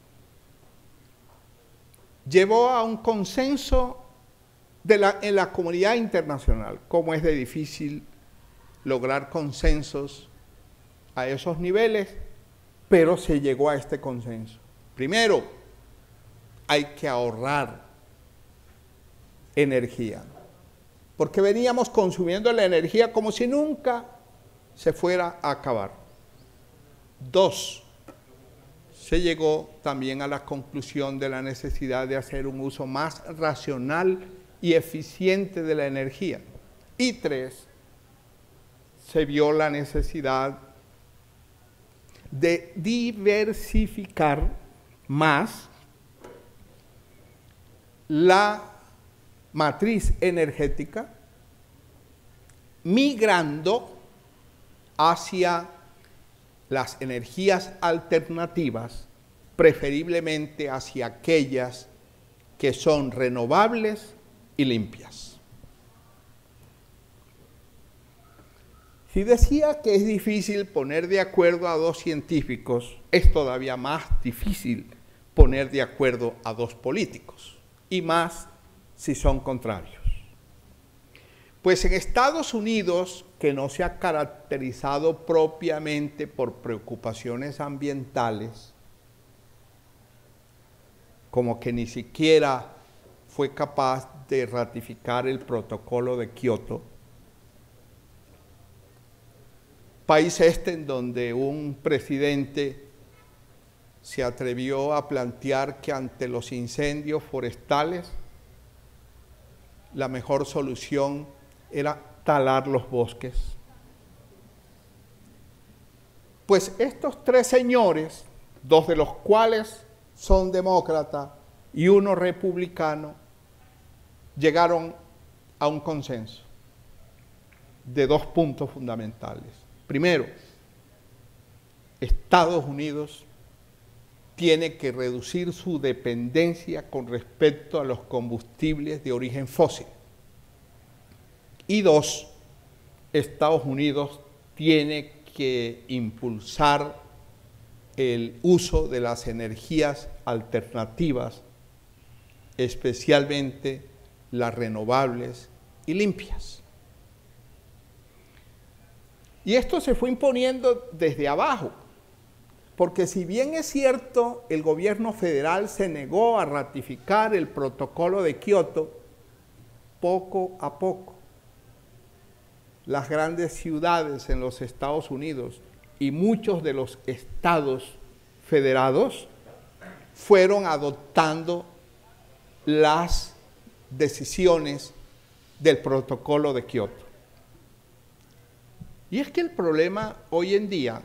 llevó a un consenso en la comunidad internacional. Cómo es de difícil lograr consensos a esos niveles, pero se llegó a este consenso. Primero, hay que ahorrar energía, porque veníamos consumiendo la energía como si nunca se fuera a acabar. Dos, se llegó también a la conclusión de la necesidad de hacer un uso más racional y eficiente de la energía. Y tres, se vio la necesidad de diversificar más la matriz energética, migrando hacia las energías alternativas, preferiblemente hacia aquellas que son renovables y limpias. Si decía que es difícil poner de acuerdo a dos científicos, es todavía más difícil poner de acuerdo a dos políticos, y más si son contrarios. Pues en Estados Unidos, que no se ha caracterizado propiamente por preocupaciones ambientales, como que ni siquiera fue capaz de ratificar el protocolo de Kioto, país en donde un presidente se atrevió a plantear que ante los incendios forestales la mejor solución era talar los bosques. Pues estos tres señores, dos de los cuales son demócratas y uno republicano, llegaron a un consenso de dos puntos fundamentales. Primero, Estados Unidos tiene que reducir su dependencia con respecto a los combustibles de origen fósil. Y dos, Estados Unidos tiene que impulsar el uso de las energías alternativas, especialmente las renovables y limpias. Y esto se fue imponiendo desde abajo, porque si bien es cierto, el gobierno federal se negó a ratificar el protocolo de Kioto, poco a poco las grandes ciudades en los Estados Unidos y muchos de los estados federados fueron adoptando las decisiones del protocolo de Kioto. Y es que el problema hoy en día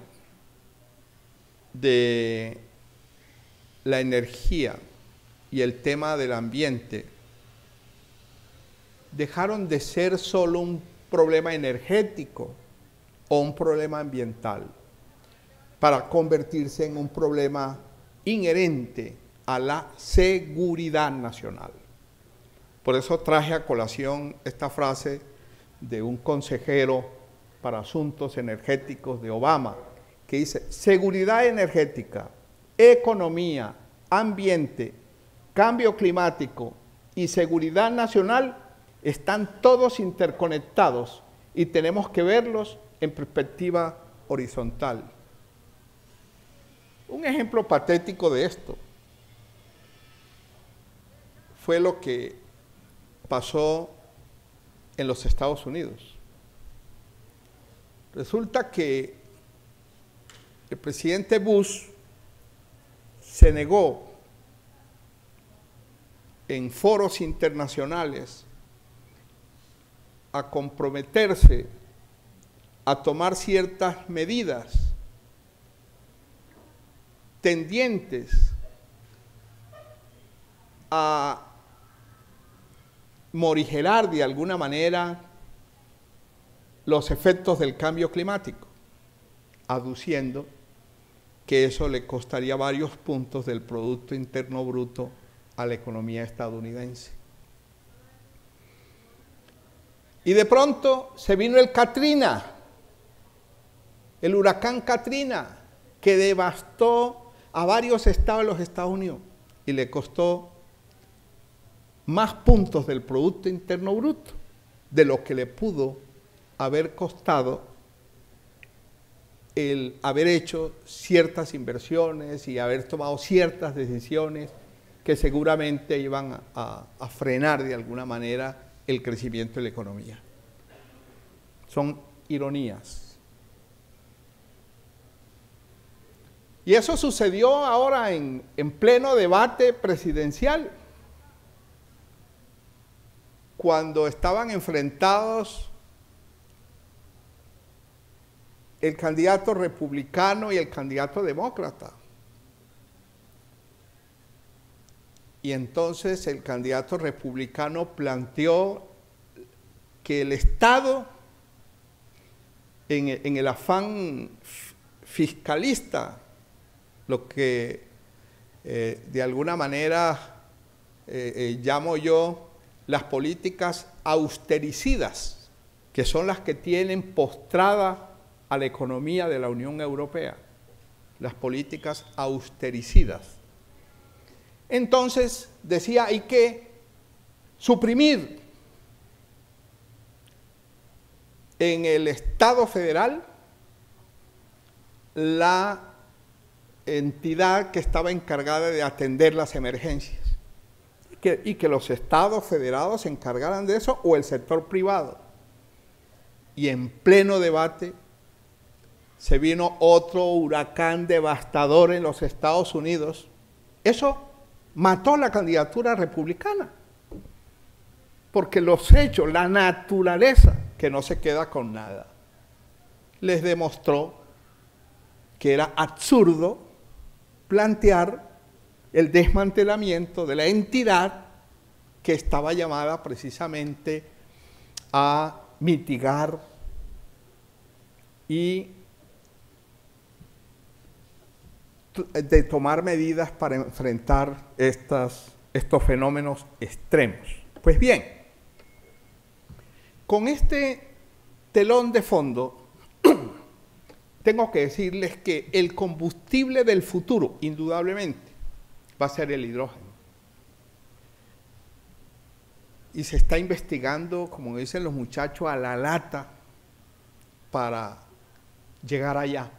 de la energía y el tema del ambiente dejaron de ser solo un problema energético o un problema ambiental para convertirse en un problema inherente a la seguridad nacional. Por eso traje a colación esta frase de un consejero para asuntos energéticos de Obama, que dice: seguridad energética, economía, ambiente, cambio climático y seguridad nacional están todos interconectados y tenemos que verlos en perspectiva horizontal. Un ejemplo patético de esto fue lo que pasó en los Estados Unidos. Resulta que el presidente Bush se negó en foros internacionales a comprometerse a tomar ciertas medidas tendientes a morigerar de alguna manera los efectos del cambio climático, aduciendo que eso le costaría varios puntos del Producto Interno Bruto a la economía estadounidense. Y de pronto se vino el Katrina, el huracán Katrina, que devastó a varios estados de los Estados Unidos y le costó más puntos del Producto Interno Bruto de lo que le pudo haber costado el haber hecho ciertas inversiones y haber tomado ciertas decisiones que seguramente iban a frenar de alguna manera el crecimiento de la economía. Son ironías. Y eso sucedió ahora en pleno debate presidencial, cuando estaban enfrentados el candidato republicano y el candidato demócrata. Y entonces el candidato republicano planteó que el Estado, en el afán fiscalista, lo que de alguna manera llamo yo las políticas austericidas, que son las que tienen postrada a la economía de la Unión Europea, las políticas austericidas. Entonces decía, hay que suprimir en el Estado federal la entidad que estaba encargada de atender las emergencias y que los estados federados se encargaran de eso, o el sector privado. Y en pleno debate se vino otro huracán devastador en los Estados Unidos. Eso mató la candidatura republicana, porque los hechos, la naturaleza, que no se queda con nada, les demostró que era absurdo plantear el desmantelamiento de la entidad que estaba llamada precisamente a mitigar y de tomar medidas para enfrentar estos fenómenos extremos. Pues bien, con este telón de fondo, tengo que decirles que el combustible del futuro, indudablemente, va a ser el hidrógeno. Y se está investigando, como dicen los muchachos, a la lata para llegar allá.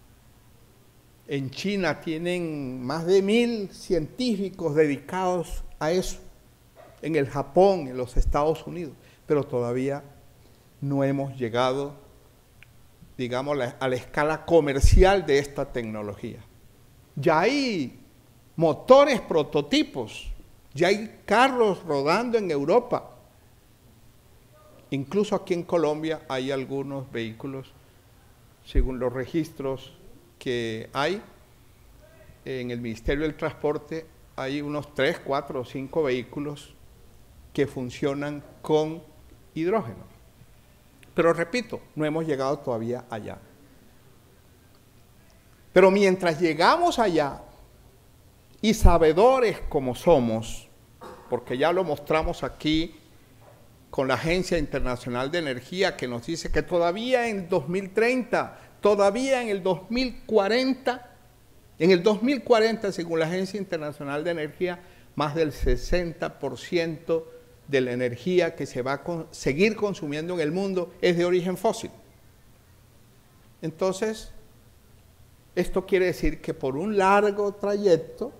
En China tienen más de 1000 científicos dedicados a eso, en el Japón, en los Estados Unidos, pero todavía no hemos llegado, digamos, a la escala comercial de esta tecnología. Ya hay motores prototipos, ya hay carros rodando en Europa. Incluso aquí en Colombia hay algunos vehículos, según los registros que hay en el Ministerio del Transporte, hay unos 3, 4 o 5 vehículos que funcionan con hidrógeno. Pero repito, no hemos llegado todavía allá. Pero mientras llegamos allá, y sabedores como somos, porque ya lo mostramos aquí con la Agencia Internacional de Energía, que nos dice que todavía en el 2030, todavía en el 2040, según la Agencia Internacional de Energía, más del 60% de la energía que se va a seguir consumiendo en el mundo es de origen fósil. Entonces, esto quiere decir que por un largo trayecto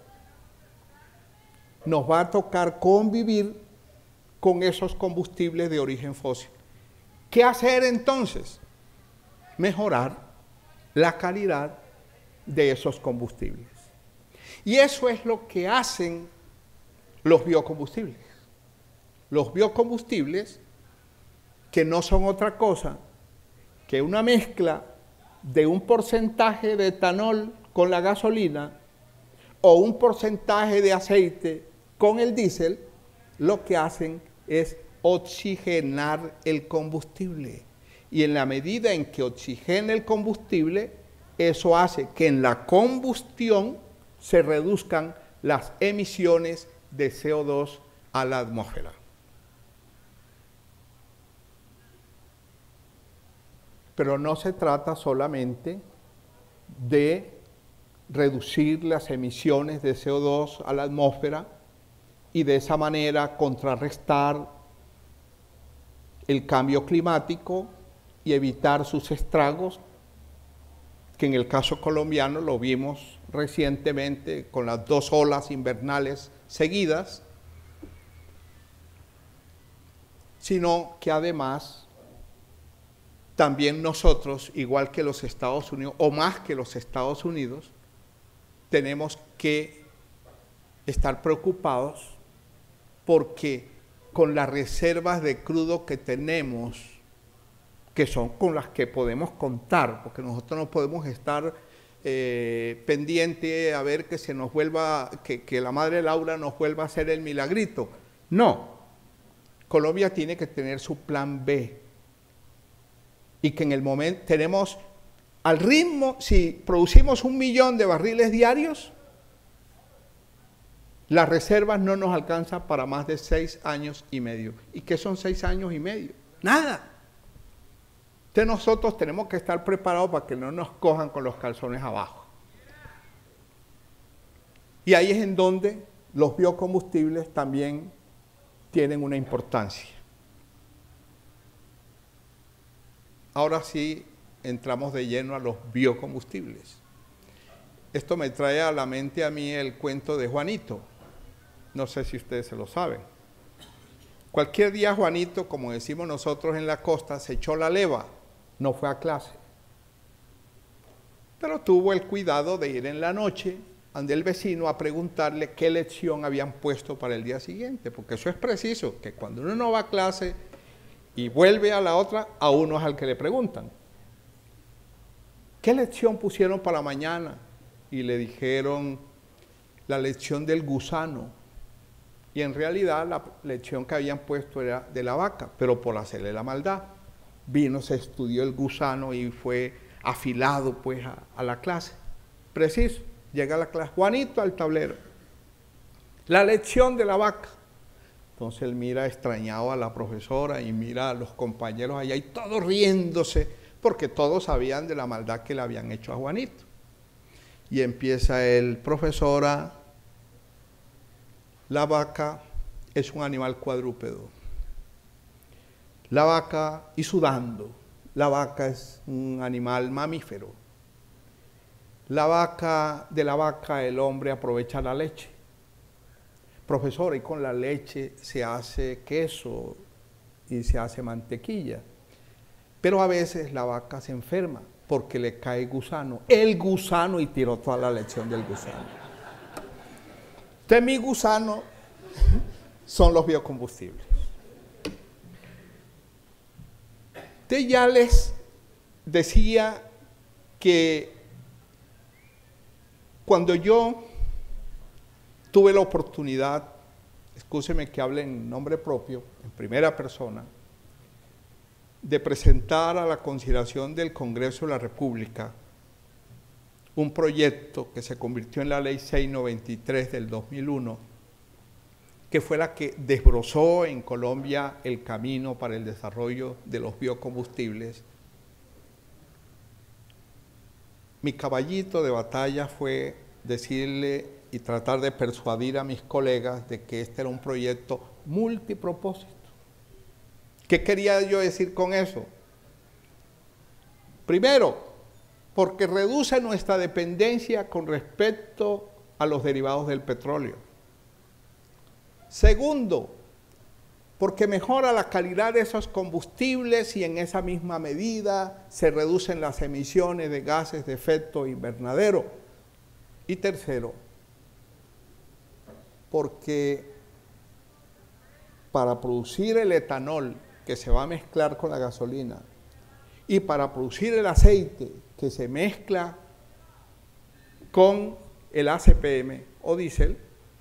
nos va a tocar convivir con esos combustibles de origen fósil. ¿Qué hacer entonces? Mejorar la calidad de esos combustibles. Y eso es lo que hacen los biocombustibles. Los biocombustibles, que no son otra cosa que una mezcla de un porcentaje de etanol con la gasolina o un porcentaje de aceite con el diésel, lo que hacen es oxigenar el combustible. Y en la medida en que oxigena el combustible, eso hace que en la combustión se reduzcan las emisiones de CO2 a la atmósfera. Pero no se trata solamente de reducir las emisiones de CO2 a la atmósfera y de esa manera contrarrestar el cambio climático y evitar sus estragos, que en el caso colombiano lo vimos recientemente con las 2 olas invernales seguidas, sino que además también nosotros, igual que los Estados Unidos, o más que los Estados Unidos, tenemos que estar preocupados porque con las reservas de crudo que tenemos, que son con las que podemos contar, porque nosotros no podemos estar pendiente a ver que se nos vuelva, que la Madre Laura nos vuelva a hacer el milagrito. No, Colombia tiene que tener su plan B, y que en el momento tenemos al ritmo, si producimos 1 millón de barriles diarios, las reservas no nos alcanzan para más de 6 años y medio. ¿Y qué son 6 años y medio? Nada. Entonces nosotros tenemos que estar preparados para que no nos cojan con los calzones abajo. Y ahí es en donde los biocombustibles también tienen una importancia. Ahora sí entramos de lleno a los biocombustibles. Esto me trae a la mente a mí el cuento de Juanito. No sé si ustedes se lo saben. Cualquier día Juanito, como decimos nosotros en la costa, se echó la leva, no fue a clase. Pero tuvo el cuidado de ir en la noche ante el vecino a preguntarle qué lección habían puesto para el día siguiente, porque eso es preciso, que cuando uno no va a clase y vuelve a la otra, a uno es al que le preguntan. ¿Qué lección pusieron para mañana? Y le dijeron la lección del gusano. Y en realidad la lección que habían puesto era de la vaca, pero por hacerle la maldad. Vino, se estudió el gusano y fue afilado pues a la clase. Preciso, llega a la clase, Juanito al tablero. La lección de la vaca. Entonces él mira extrañado a la profesora y mira a los compañeros allá y todos riéndose, porque todos sabían de la maldad que le habían hecho a Juanito. Y empieza el profesora, la vaca es un animal cuadrúpedo. La vaca, y sudando, la vaca es un animal mamífero. De la vaca el hombre aprovecha la leche. Profesor, y con la leche se hace queso y se hace mantequilla. Pero a veces la vaca se enferma porque le cae gusano. El gusano, y tiró toda la lección del gusano. Entonces mi gusano son los biocombustibles. Entonces ya les decía que cuando yo tuve la oportunidad, excúseme que hable en nombre propio, en primera persona, de presentar a la consideración del Congreso de la República un proyecto que se convirtió en la Ley 693 del 2001, que fue la que desbrozó en Colombia el camino para el desarrollo de los biocombustibles. Mi caballito de batalla fue decirle y tratar de persuadir a mis colegas de que este era un proyecto multipropósito. ¿Qué quería yo decir con eso? Primero, porque reduce nuestra dependencia con respecto a los derivados del petróleo. Segundo, porque mejora la calidad de esos combustibles y en esa misma medida se reducen las emisiones de gases de efecto invernadero. Y tercero, porque para producir el etanol que se va a mezclar con la gasolina y para producir el aceite que se mezcla con el ACPM o diésel,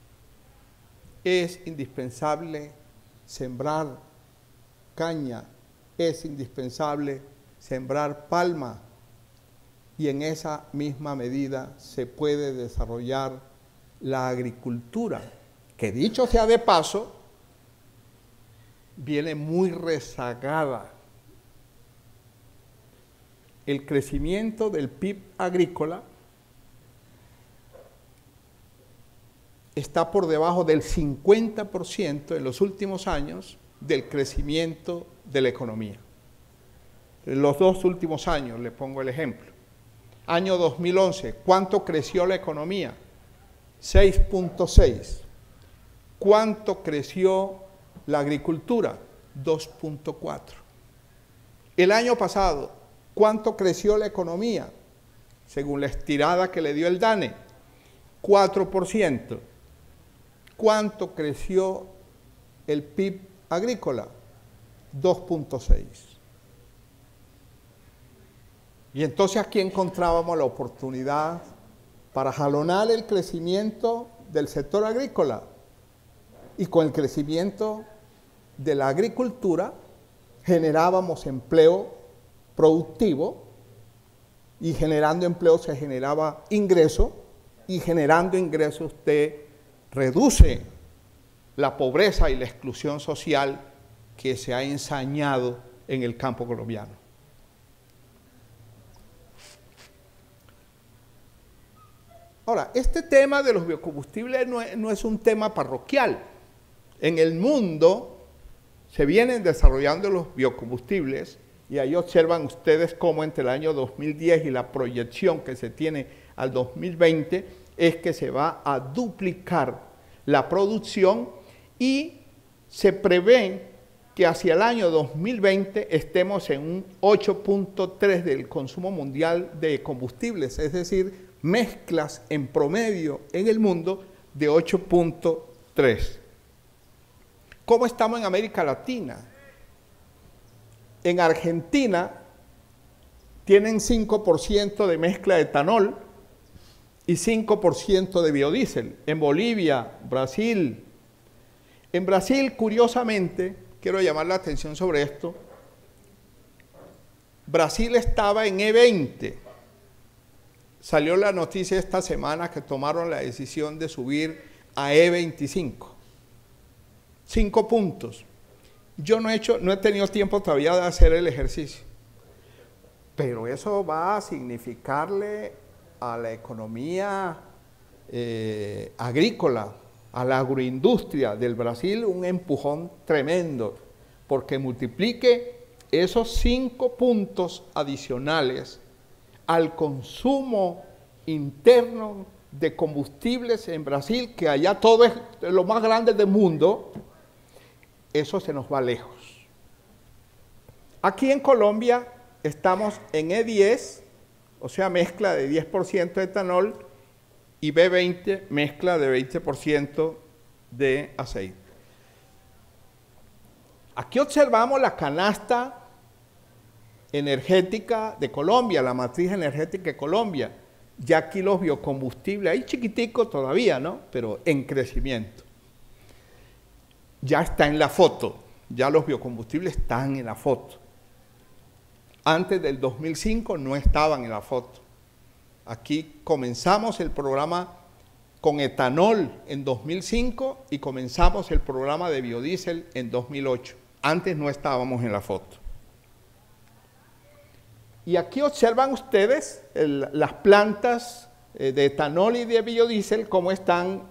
es indispensable sembrar caña, es indispensable sembrar palma, y en esa misma medida se puede desarrollar la agricultura, que dicho sea de paso, viene muy rezagada. El crecimiento del PIB agrícola está por debajo del 50% en los últimos años del crecimiento de la economía. En los 2 últimos años, le pongo el ejemplo. Año 2011, ¿cuánto creció la economía? 6.6. ¿Cuánto creció la agricultura? 2.4. El año pasado, ¿cuánto creció la economía? Según la estirada que le dio el DANE, 4%. ¿Cuánto creció el PIB agrícola? 2.6. Y entonces aquí encontrábamos la oportunidad para jalonar el crecimiento del sector agrícola, y con el crecimiento de la agricultura generábamos empleo productivo, y generando empleo se generaba ingreso, y generando ingreso usted reduce la pobreza y la exclusión social que se ha ensañado en el campo colombiano. Ahora, este tema de los biocombustibles no es un tema parroquial. En el mundo se vienen desarrollando los biocombustibles, y ahí observan ustedes cómo entre el año 2010 y la proyección que se tiene al 2020 es que se va a duplicar la producción, y se prevé que hacia el año 2020 estemos en un 8.3 del consumo mundial de combustibles, es decir, mezclas en promedio en el mundo de 8.3. ¿Cómo estamos en América Latina? En Argentina tienen 5% de mezcla de etanol y 5% de biodiesel. En Bolivia, Brasil. En Brasil, curiosamente, quiero llamar la atención sobre esto, Brasil estaba en E20. Salió la noticia esta semana que tomaron la decisión de subir a E25. 5 puntos. Yo no he tenido tiempo todavía de hacer el ejercicio, pero eso va a significarle a la economía agrícola, a la agroindustria del Brasil, un empujón tremendo, porque multiplique esos 5 puntos adicionales al consumo interno de combustibles en Brasil, que allá todo es lo más grande del mundo. Eso se nos va lejos. Aquí en Colombia estamos en E10, o sea, mezcla de 10% de etanol, y B20, mezcla de 20% de aceite. Aquí observamos la canasta energética de Colombia, la matriz energética de Colombia. Ya aquí los biocombustibles, ahí chiquiticos todavía, ¿no? Pero en crecimiento. Ya está en la foto, ya los biocombustibles están en la foto. Antes del 2005 no estaban en la foto. Aquí comenzamos el programa con etanol en 2005 y comenzamos el programa de biodiesel en 2008. Antes no estábamos en la foto. Y aquí observan ustedes las plantas de etanol y de biodiesel, cómo están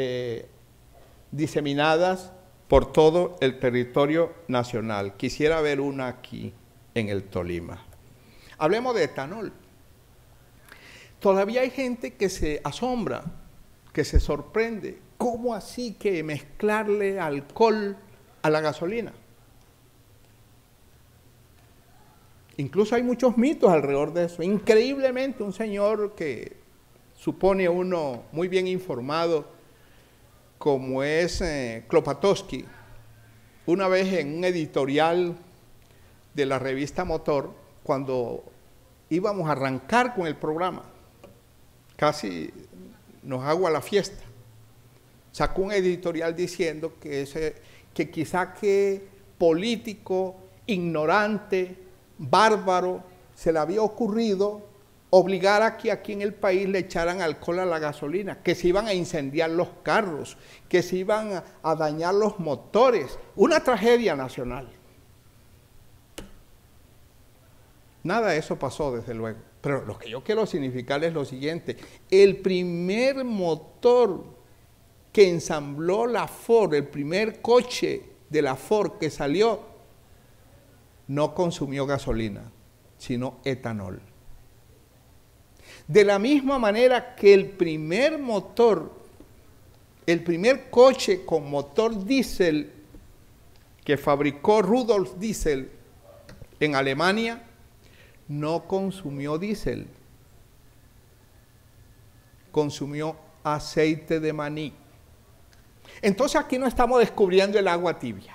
diseminadas por todo el territorio nacional. Quisiera ver una aquí en el Tolima. Hablemos de etanol. Todavía hay gente que se asombra, que se sorprende. ¿Cómo así que mezclarle alcohol a la gasolina? Incluso hay muchos mitos alrededor de eso. Increíblemente, un señor que supone uno muy bien informado, como es Klopatowski, una vez en un editorial de la revista Motor, cuando íbamos a arrancar con el programa, casi nos agua la fiesta, sacó un editorial diciendo que quizá que político, ignorante, bárbaro, se le había ocurrido obligar a que aquí en el país le echaran alcohol a la gasolina, que se iban a incendiar los carros, que se iban a dañar los motores, una tragedia nacional. Nada de eso pasó, desde luego. Pero lo que yo quiero significar es lo siguiente: el primer motor que ensambló la Ford, el primer coche de la Ford que salió, no consumió gasolina, sino etanol. De la misma manera que el primer motor, el primer coche con motor diésel que fabricó Rudolf Diesel en Alemania, no consumió diésel, consumió aceite de maní. Entonces aquí no estamos descubriendo el agua tibia.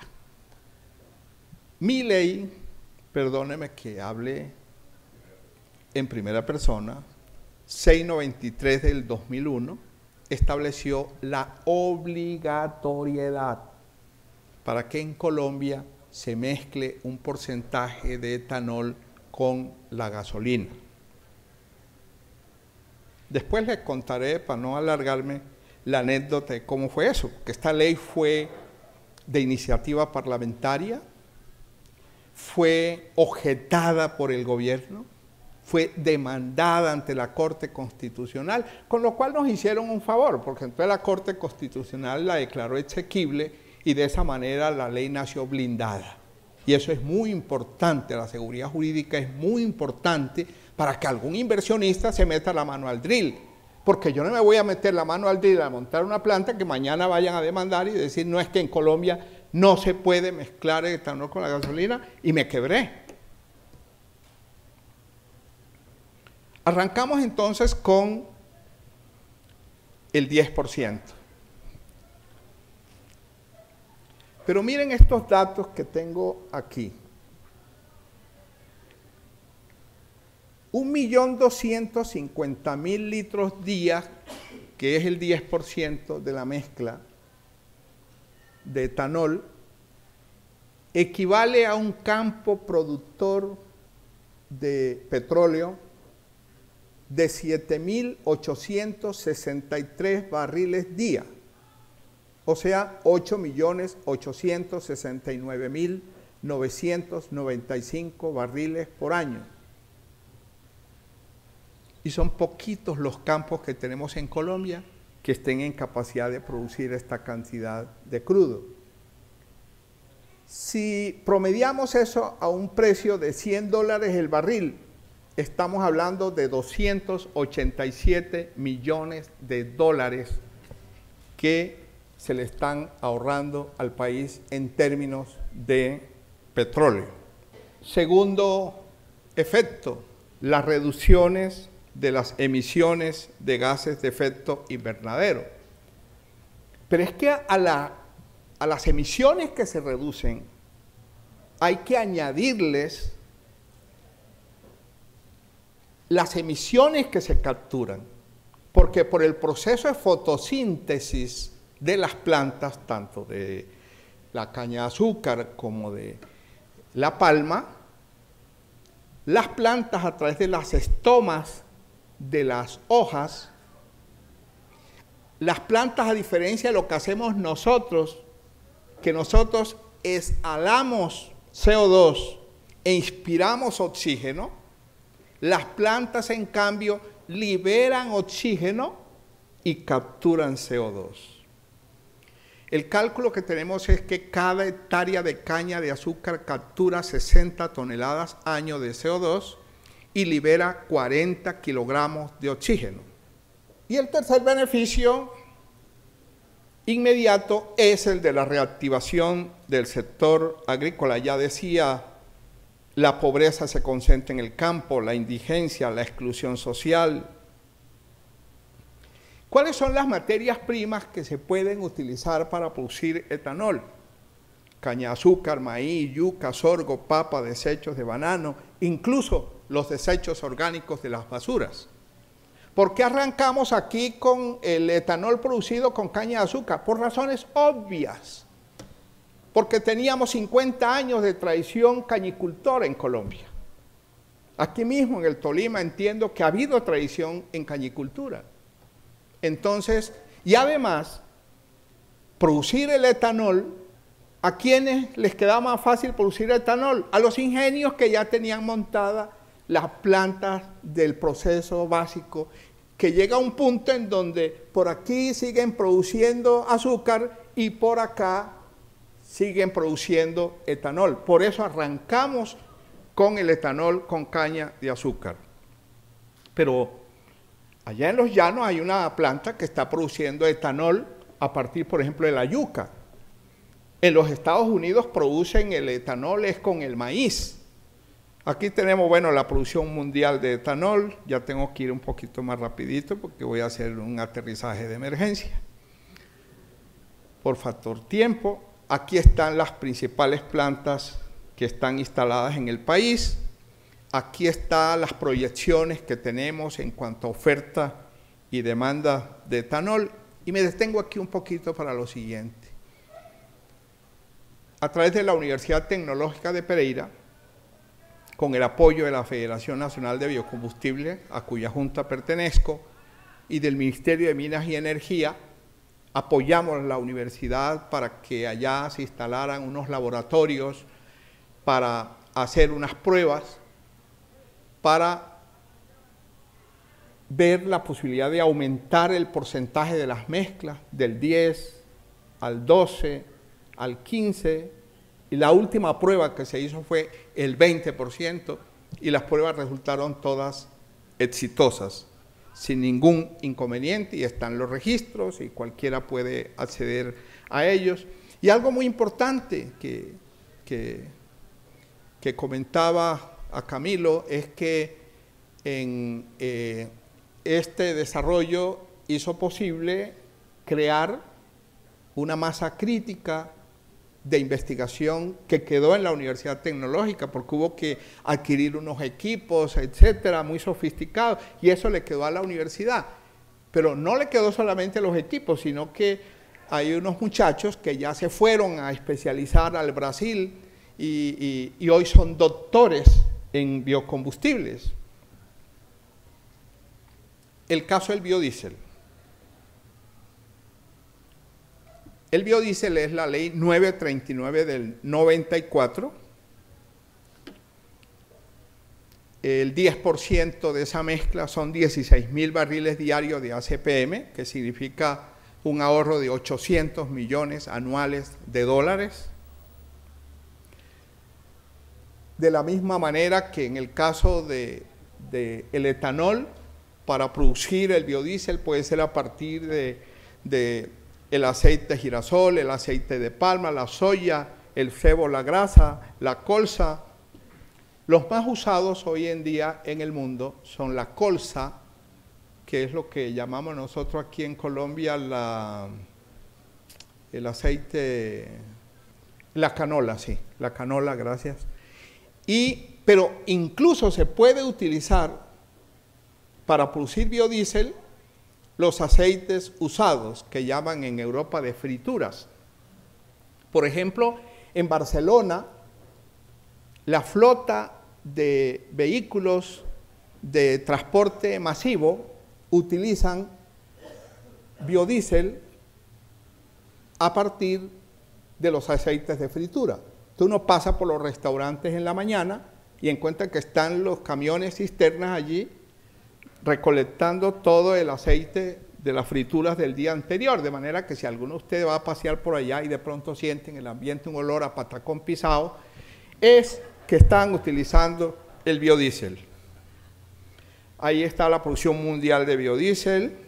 Milley, perdóneme que hable en primera persona, 693 del 2001, estableció la obligatoriedad para que en Colombia se mezcle un porcentaje de etanol con la gasolina. Después les contaré, para no alargarme, la anécdota de cómo fue eso, que esta ley fue de iniciativa parlamentaria, fue objetada por el gobierno, fue demandada ante la Corte Constitucional, con lo cual nos hicieron un favor, porque entonces la Corte Constitucional la declaró exequible y de esa manera la ley nació blindada. Y eso es muy importante, la seguridad jurídica es muy importante para que algún inversionista se meta la mano al drill. Porque yo no me voy a meter la mano al drill a montar una planta que mañana vayan a demandar y decir, no, es que en Colombia no se puede mezclar el etanol con la gasolina, y me quebré. Arrancamos entonces con el 10%. Pero miren estos datos que tengo aquí. 1.250.000 litros día, que es el 10% de la mezcla de etanol, equivale a un campo productor de petróleo de 7.863 barriles día, o sea, 8.869.995 barriles por año. Y son poquitos los campos que tenemos en Colombia que estén en capacidad de producir esta cantidad de crudo. Si promediamos eso a un precio de $100 el barril, estamos hablando de 287 millones de dólares que se le están ahorrando al país en términos de petróleo. Segundo efecto, las reducciones de las emisiones de gases de efecto invernadero. Pero es que a las emisiones que se reducen hay que añadirles las emisiones que se capturan, porque por el proceso de fotosíntesis de las plantas, tanto de la caña de azúcar como de la palma, las plantas a través de las estomas de las hojas, las plantas, a diferencia de lo que hacemos nosotros, que nosotros exhalamos CO2 e inspiramos oxígeno, las plantas en cambio liberan oxígeno y capturan CO2. El cálculo que tenemos es que cada hectárea de caña de azúcar captura 60 toneladas año de CO2 y libera 40 kilogramos de oxígeno. Y el tercer beneficio inmediato es el de la reactivación del sector agrícola. Ya decía, la pobreza se concentra en el campo, la indigencia, la exclusión social. ¿Cuáles son las materias primas que se pueden utilizar para producir etanol? Caña de azúcar, maíz, yuca, sorgo, papa, desechos de banano, incluso los desechos orgánicos de las basuras. ¿Por qué arrancamos aquí con el etanol producido con caña de azúcar? Por razones obvias. Porque teníamos 50 años de tradición cañicultora en Colombia. Aquí mismo en el Tolima entiendo que ha habido tradición en cañicultura. Entonces, y además, producir el etanol, ¿a quiénes les quedaba más fácil producir etanol? A los ingenios que ya tenían montadas las plantas del proceso básico, que llega a un punto en donde por aquí siguen produciendo azúcar y por acá siguen produciendo etanol. Por eso arrancamos con el etanol con caña de azúcar. Pero allá en los llanos hay una planta que está produciendo etanol a partir, por ejemplo, de la yuca. En los Estados Unidos producen el etanol es con el maíz. Aquí tenemos, bueno, la producción mundial de etanol. Ya tengo que ir un poquito más rapidito porque voy a hacer un aterrizaje de emergencia. Por factor tiempo, aquí están las principales plantas que están instaladas en el país. Aquí están las proyecciones que tenemos en cuanto a oferta y demanda de etanol. Y me detengo aquí un poquito para lo siguiente. A través de la Universidad Tecnológica de Pereira, con el apoyo de la Federación Nacional de Biocombustibles, a cuya junta pertenezco, y del Ministerio de Minas y Energía, apoyamos a la universidad para que allá se instalaran unos laboratorios para hacer unas pruebas, para ver la posibilidad de aumentar el porcentaje de las mezclas del 10 al 12, al 15%, y la última prueba que se hizo fue el 20%, y las pruebas resultaron todas exitosas, sin ningún inconveniente, y están los registros, y cualquiera puede acceder a ellos. Y algo muy importante que comentaba a Camilo es que en este desarrollo hizo posible crear una masa crítica de investigación que quedó en la Universidad Tecnológica, porque hubo que adquirir unos equipos, etcétera, muy sofisticados, y eso le quedó a la universidad. Pero no le quedó solamente los equipos, sino que hay unos muchachos que ya se fueron a especializar al Brasil y hoy son doctores en biocombustibles. El caso del biodiesel. El biodiesel es la ley 939 del 94. El 10% de esa mezcla son 16.000 barriles diarios de ACPM, que significa un ahorro de 800 millones anuales de dólares. De la misma manera que en el caso del etanol, para producir el biodiesel puede ser a partir de el aceite de girasol, el aceite de palma, la soya, el sebo, la grasa, la colza. Los más usados hoy en día en el mundo son la colza, que es lo que llamamos nosotros aquí en Colombia el aceite, la canola, sí, la canola, gracias. Pero incluso se puede utilizar para producir biodiesel los aceites usados, que llaman en Europa de frituras. Por ejemplo, en Barcelona, la flota de vehículos de transporte masivo utilizan biodiesel a partir de los aceites de fritura. Tú no pasas por los restaurantes en la mañana y encuentras que están los camiones cisternas allí recolectando todo el aceite de las frituras del día anterior, de manera que si alguno de ustedes va a pasear por allá y de pronto siente en el ambiente un olor a patacón pisado, es que están utilizando el biodiesel. Ahí está la producción mundial de biodiesel.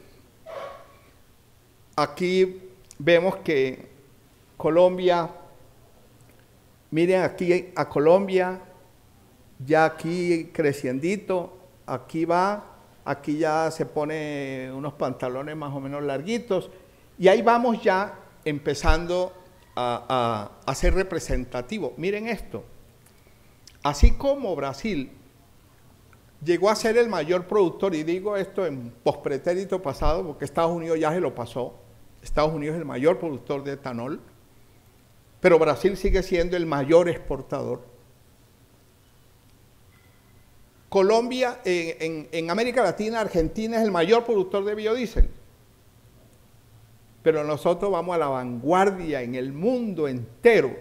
Aquí vemos que Colombia, miren aquí a Colombia, ya aquí creciendito, aquí va, aquí ya se pone unos pantalones más o menos larguitos, y ahí vamos ya empezando a ser representativo. Miren esto, así como Brasil llegó a ser el mayor productor, y digo esto en pospretérito pasado, porque Estados Unidos ya se lo pasó, Estados Unidos es el mayor productor de etanol, pero Brasil sigue siendo el mayor exportador. Colombia, en América Latina, Argentina es el mayor productor de biodiesel, pero nosotros vamos a la vanguardia en el mundo entero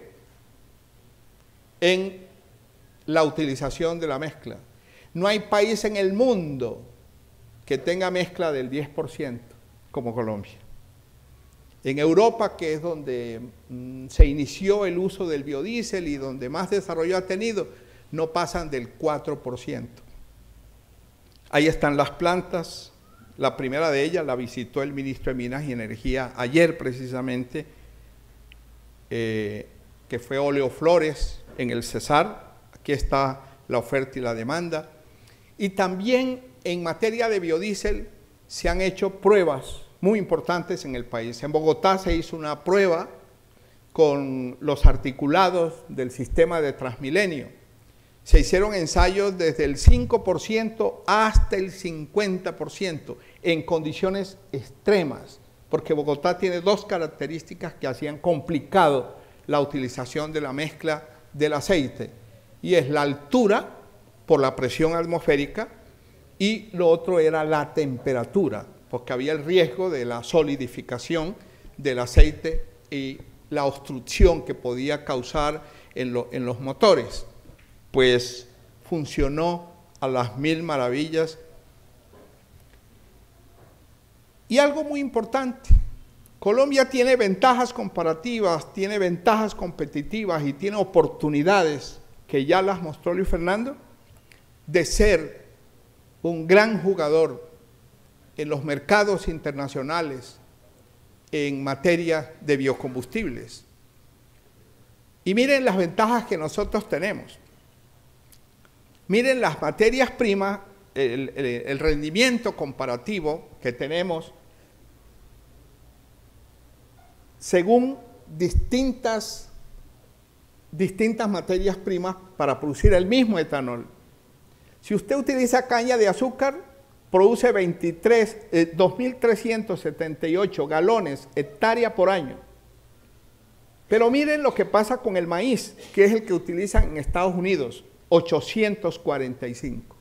en la utilización de la mezcla. No hay país en el mundo que tenga mezcla del 10% como Colombia. En Europa, que es donde se inició el uso del biodiesel y donde más desarrollo ha tenido, no pasan del 4%. Ahí están las plantas. La primera de ellas la visitó el ministro de Minas y Energía ayer precisamente, que fue Oleo Flores en el Cesar. Aquí está la oferta y la demanda. Y también en materia de biodiesel se han hecho pruebas muy importantes en el país. En Bogotá se hizo una prueba con los articulados del sistema de Transmilenio. Se hicieron ensayos desde el 5% hasta el 50% en condiciones extremas, porque Bogotá tiene dos características que hacían complicado la utilización de la mezcla del aceite, y es la altura por la presión atmosférica, y lo otro era la temperatura, porque había el riesgo de la solidificación del aceite y la obstrucción que podía causar en los motores. Pues funcionó a las mil maravillas. Y algo muy importante, Colombia tiene ventajas comparativas, tiene ventajas competitivas y tiene oportunidades, que ya las mostró Luis Fernando, de ser un gran jugador en los mercados internacionales en materia de biocombustibles. Y miren las ventajas que nosotros tenemos. Miren las materias primas, el rendimiento comparativo que tenemos según distintas materias primas para producir el mismo etanol. Si usted utiliza caña de azúcar, produce 2.378 galones hectárea por año. Pero miren lo que pasa con el maíz, que es el que utilizan en Estados Unidos, 845.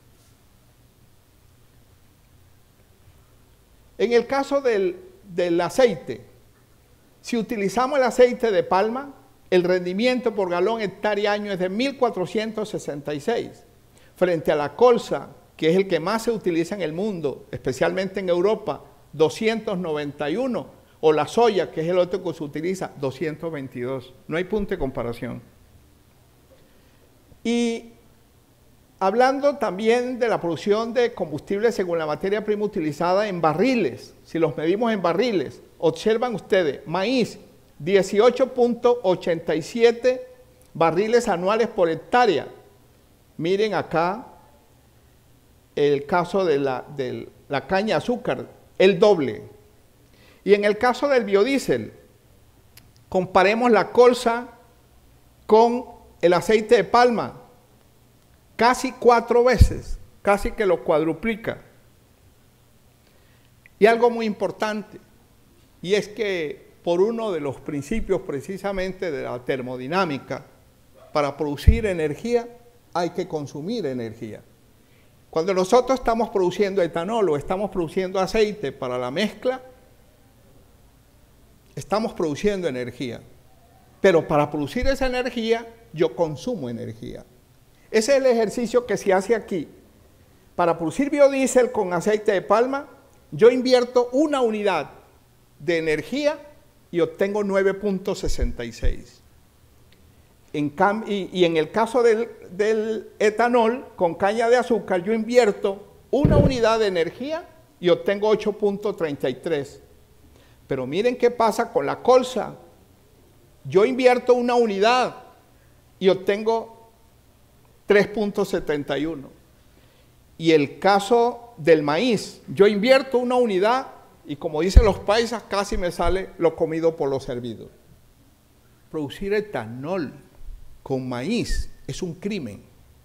En el caso del aceite, si utilizamos el aceite de palma, el rendimiento por galón hectárea año es de 1.466, frente a la colza, que es el que más se utiliza en el mundo, especialmente en Europa, 291, o la soya, que es el otro que se utiliza, 222. No hay punto de comparación. Y hablando también de la producción de combustible según la materia prima utilizada en barriles, si los medimos en barriles, observan ustedes, maíz, 18.87 barriles anuales por hectárea. Miren acá el caso de la caña de azúcar, el doble. Y en el caso del biodiesel, comparemos la colza con el aceite de palma, casi 4 veces, casi que lo cuadruplica. Y algo muy importante, y es que por uno de los principios precisamente de la termodinámica, para producir energía hay que consumir energía. Cuando nosotros estamos produciendo etanol o estamos produciendo aceite para la mezcla, estamos produciendo energía. Pero para producir esa energía, yo consumo energía. Ese es el ejercicio que se hace aquí. Para producir biodiesel con aceite de palma, yo invierto una unidad de energía y obtengo 9.66. Y en el caso del etanol con caña de azúcar, yo invierto una unidad de energía y obtengo 8.33. Pero miren qué pasa con la colza. Yo invierto una unidad y obtengo 3.71. Y el caso del maíz, yo invierto una unidad y como dicen los paisas, casi me sale lo comido por lo servido. Producir etanol con maíz es un crimen.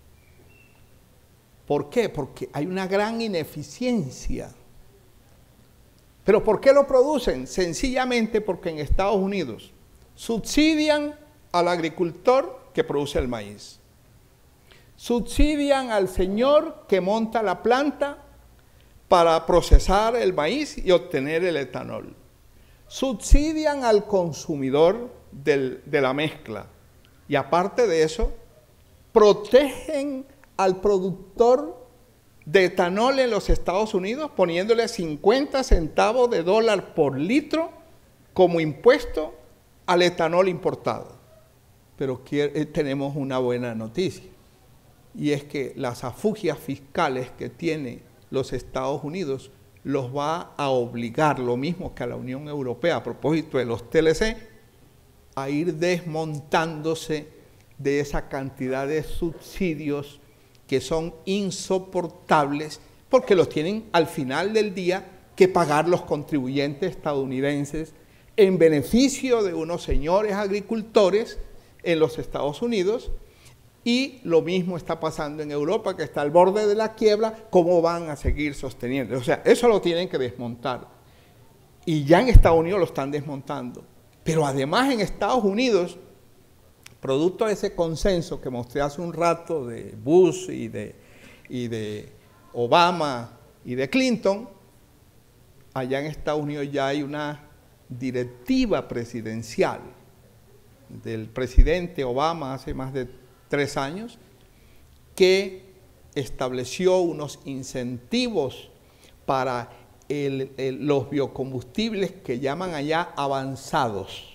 ¿Por qué? Porque hay una gran ineficiencia. ¿Pero por qué lo producen? Sencillamente porque en Estados Unidos subsidian al agricultor que produce el maíz. Subsidian al señor que monta la planta para procesar el maíz y obtener el etanol. Subsidian al consumidor de la mezcla. Y aparte de eso, protegen al productor de etanol en los Estados Unidos poniéndole 50 centavos de dólar por litro como impuesto al etanol importado. Pero tenemos una buena noticia, y es que las afugias fiscales que tiene los Estados Unidos los va a obligar, lo mismo que a la Unión Europea, a propósito de los TLC, a ir desmontándose de esa cantidad de subsidios que son insoportables, porque los tienen al final del día que pagar los contribuyentes estadounidenses en beneficio de unos señores agricultores en los Estados Unidos. Y lo mismo está pasando en Europa, que está al borde de la quiebra. ¿Cómo van a seguir sosteniendo? O sea, eso lo tienen que desmontar. Y ya en Estados Unidos lo están desmontando. Pero además en Estados Unidos, producto de ese consenso que mostré hace un rato de Bush y de Obama y de Clinton, allá en Estados Unidos ya hay una directiva presidencial del presidente Obama hace más de 3 años, que estableció unos incentivos para los biocombustibles que llaman allá avanzados.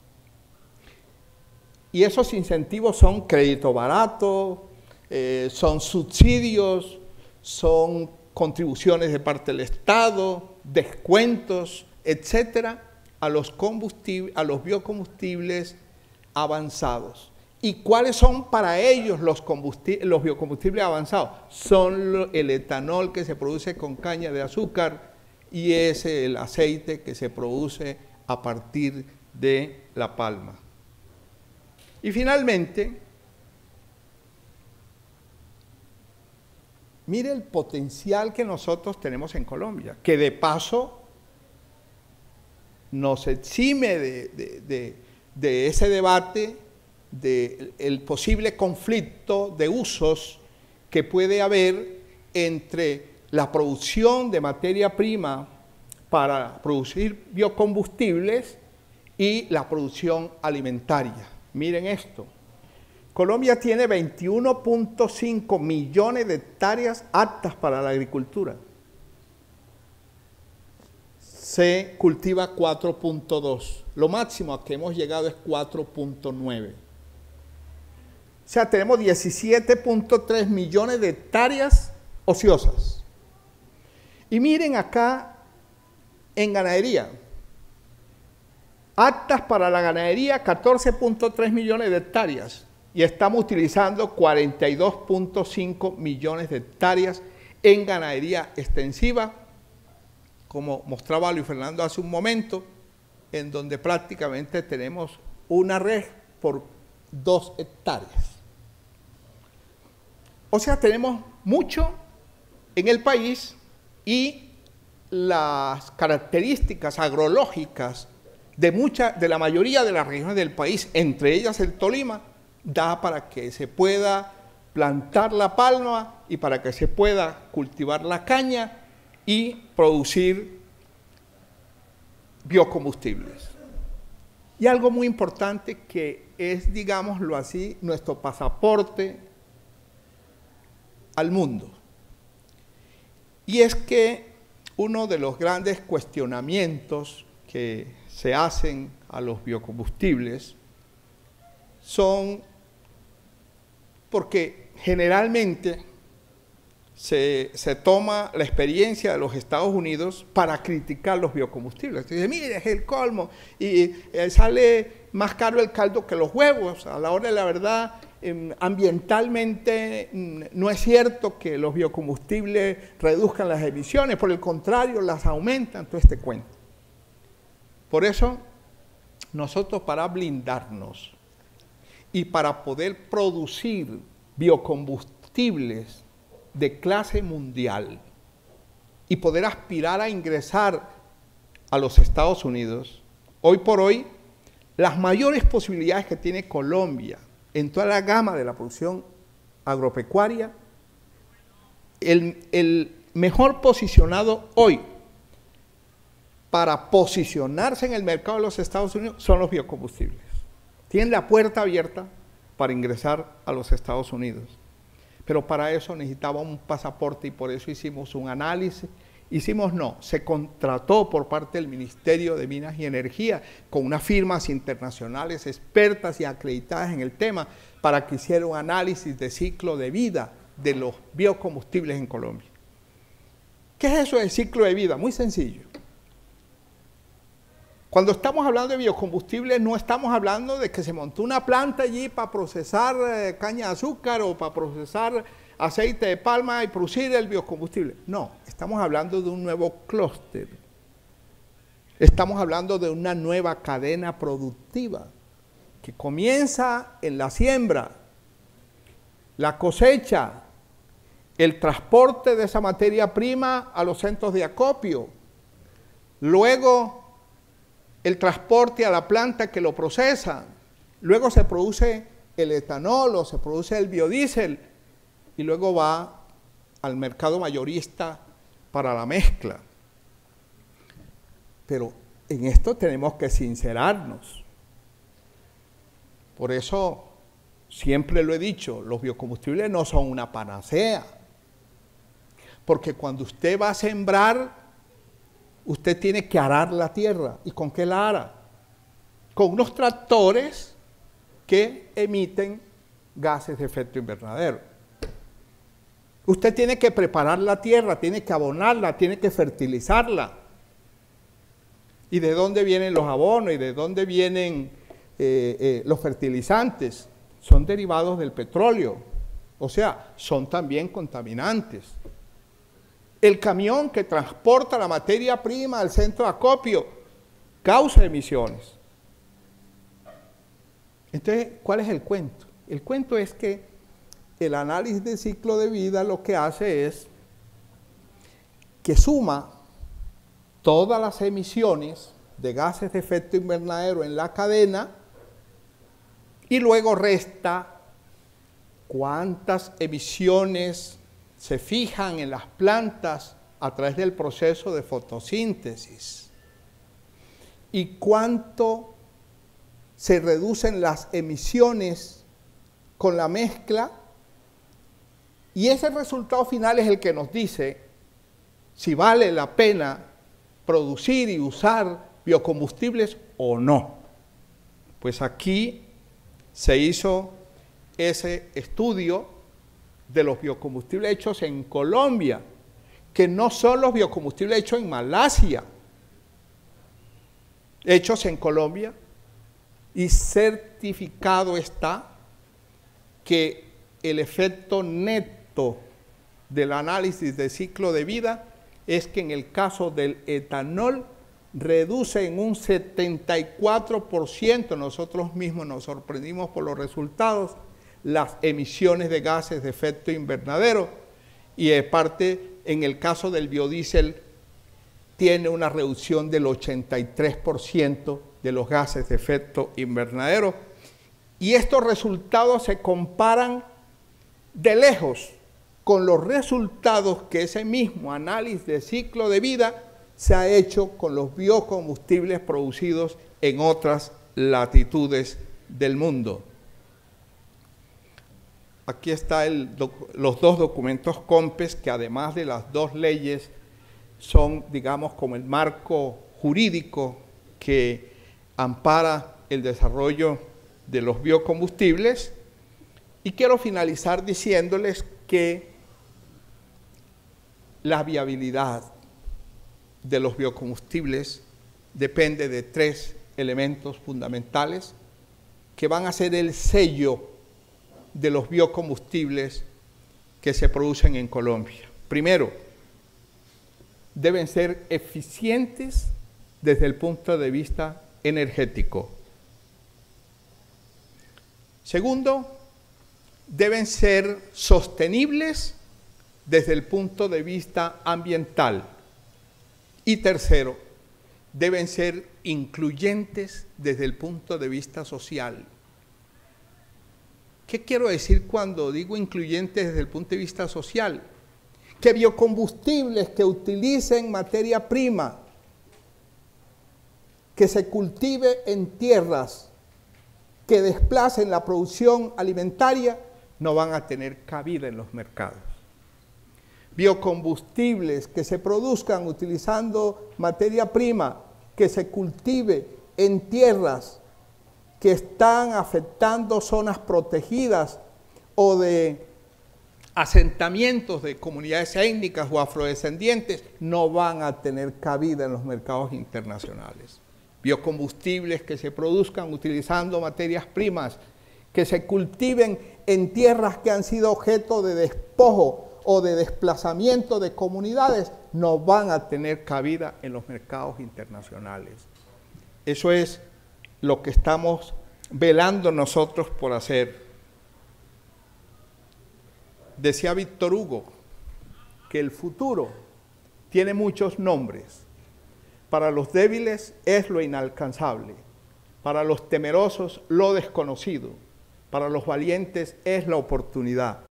Y esos incentivos son crédito barato, son subsidios, son contribuciones de parte del Estado, descuentos, etcétera, a los biocombustibles avanzados. ¿Y cuáles son para ellos los biocombustibles avanzados? Son el etanol que se produce con caña de azúcar y es el aceite que se produce a partir de la palma. Y finalmente, mire el potencial que nosotros tenemos en Colombia, que de paso nos exime de ese debate del posible conflicto de usos que puede haber entre la producción de materia prima para producir biocombustibles y la producción alimentaria. Miren esto, Colombia tiene 21.5 millones de hectáreas aptas para la agricultura. Se cultiva 4.2, lo máximo a que hemos llegado es 4.9. O sea, tenemos 17.3 millones de hectáreas ociosas. Y miren acá en ganadería. Aptas para la ganadería, 14.3 millones de hectáreas. Y estamos utilizando 42.5 millones de hectáreas en ganadería extensiva, como mostraba Luis Fernando hace un momento, en donde prácticamente tenemos una res por 2 hectáreas. O sea, tenemos mucho en el país y las características agrológicas de la mayoría de las regiones del país, entre ellas el Tolima, da para que se pueda plantar la palma y para que se pueda cultivar la caña y producir biocombustibles. Y algo muy importante que es, digámoslo así, nuestro pasaporte al mundo. Y es que uno de los grandes cuestionamientos que se hacen a los biocombustibles son porque generalmente se toma la experiencia de los Estados Unidos para criticar los biocombustibles. Entonces, mire, es el colmo, y sale más caro el caldo que los huevos. A la hora de la verdad, ambientalmente no es cierto que los biocombustibles reduzcan las emisiones, por el contrario, las aumentan, todo este cuento. Por eso, nosotros para blindarnos y para poder producir biocombustibles de clase mundial y poder aspirar a ingresar a los Estados Unidos, hoy por hoy, las mayores posibilidades que tiene Colombia en toda la gama de la producción agropecuaria, el mejor posicionado hoy para posicionarse en el mercado de los Estados Unidos son los biocombustibles. Tienen la puerta abierta para ingresar a los Estados Unidos. Pero para eso necesitaba un pasaporte y por eso hicimos un análisis. Se contrató por parte del Ministerio de Minas y Energía con unas firmas internacionales expertas y acreditadas en el tema para que hiciera un análisis de ciclo de vida de los biocombustibles en Colombia. ¿Qué es eso de ciclo de vida? Muy sencillo. Cuando estamos hablando de biocombustibles, no estamos hablando de que se montó una planta allí para procesar caña de azúcar o para procesar aceite de palma y producir el biocombustible. No, estamos hablando de un nuevo clúster. Estamos hablando de una nueva cadena productiva que comienza en la siembra, la cosecha, el transporte de esa materia prima a los centros de acopio, luego el transporte a la planta que lo procesa, luego se produce el etanol o se produce el biodiesel y luego va al mercado mayorista para la mezcla. Pero en esto tenemos que sincerarnos. Por eso siempre lo he dicho, los biocombustibles no son una panacea. Porque cuando usted va a sembrar, usted tiene que arar la tierra. ¿Y con qué la ara? Con unos tractores que emiten gases de efecto invernadero. Usted tiene que preparar la tierra, tiene que abonarla, tiene que fertilizarla. ¿Y de dónde vienen los abonos? ¿Y de dónde vienen los fertilizantes? Son derivados del petróleo. O sea, son también contaminantes. El camión que transporta la materia prima al centro de acopio causa emisiones. Entonces, ¿cuál es el cuento? El cuento es que el análisis de ciclo de vida lo que hace es que suma todas las emisiones de gases de efecto invernadero en la cadena y luego resta cuántas emisiones se fijan en las plantas a través del proceso de fotosíntesis y cuánto se reducen las emisiones con la mezcla, y ese resultado final es el que nos dice si vale la pena producir y usar biocombustibles o no. Pues aquí se hizo ese estudio de los biocombustibles hechos en Colombia, que no son los biocombustibles hechos en Malasia, hechos en Colombia, y certificado está que el efecto neto del análisis de ciclo de vida es que en el caso del etanol reduce en un 74%, nosotros mismos nos sorprendimos por los resultados, las emisiones de gases de efecto invernadero, y aparte en el caso del biodiesel tiene una reducción del 83% de los gases de efecto invernadero. Y estos resultados se comparan de lejos con los resultados que ese mismo análisis de ciclo de vida se ha hecho con los biocombustibles producidos en otras latitudes del mundo. Aquí están los dos documentos COMPES, que además de las dos leyes son, digamos, como el marco jurídico que ampara el desarrollo de los biocombustibles. Y quiero finalizar diciéndoles que la viabilidad de los biocombustibles depende de tres elementos fundamentales que van a ser el sello de los biocombustibles que se producen en Colombia. Primero, deben ser eficientes desde el punto de vista energético. Segundo, deben ser sostenibles desde el punto de vista ambiental. Y tercero, deben ser incluyentes desde el punto de vista social. ¿Qué quiero decir cuando digo incluyentes desde el punto de vista social? Que biocombustibles que utilicen materia prima, que se cultive en tierras, que desplacen la producción alimentaria, no van a tener cabida en los mercados. Biocombustibles que se produzcan utilizando materia prima, que se cultive en tierras que están afectando zonas protegidas o de asentamientos de comunidades étnicas o afrodescendientes, no van a tener cabida en los mercados internacionales. Biocombustibles que se produzcan utilizando materias primas, que se cultiven en tierras que han sido objeto de despojo o de desplazamiento de comunidades, no van a tener cabida en los mercados internacionales. Eso es lo que estamos velando nosotros por hacer. Decía Víctor Hugo que el futuro tiene muchos nombres. Para los débiles es lo inalcanzable, para los temerosos lo desconocido, para los valientes es la oportunidad.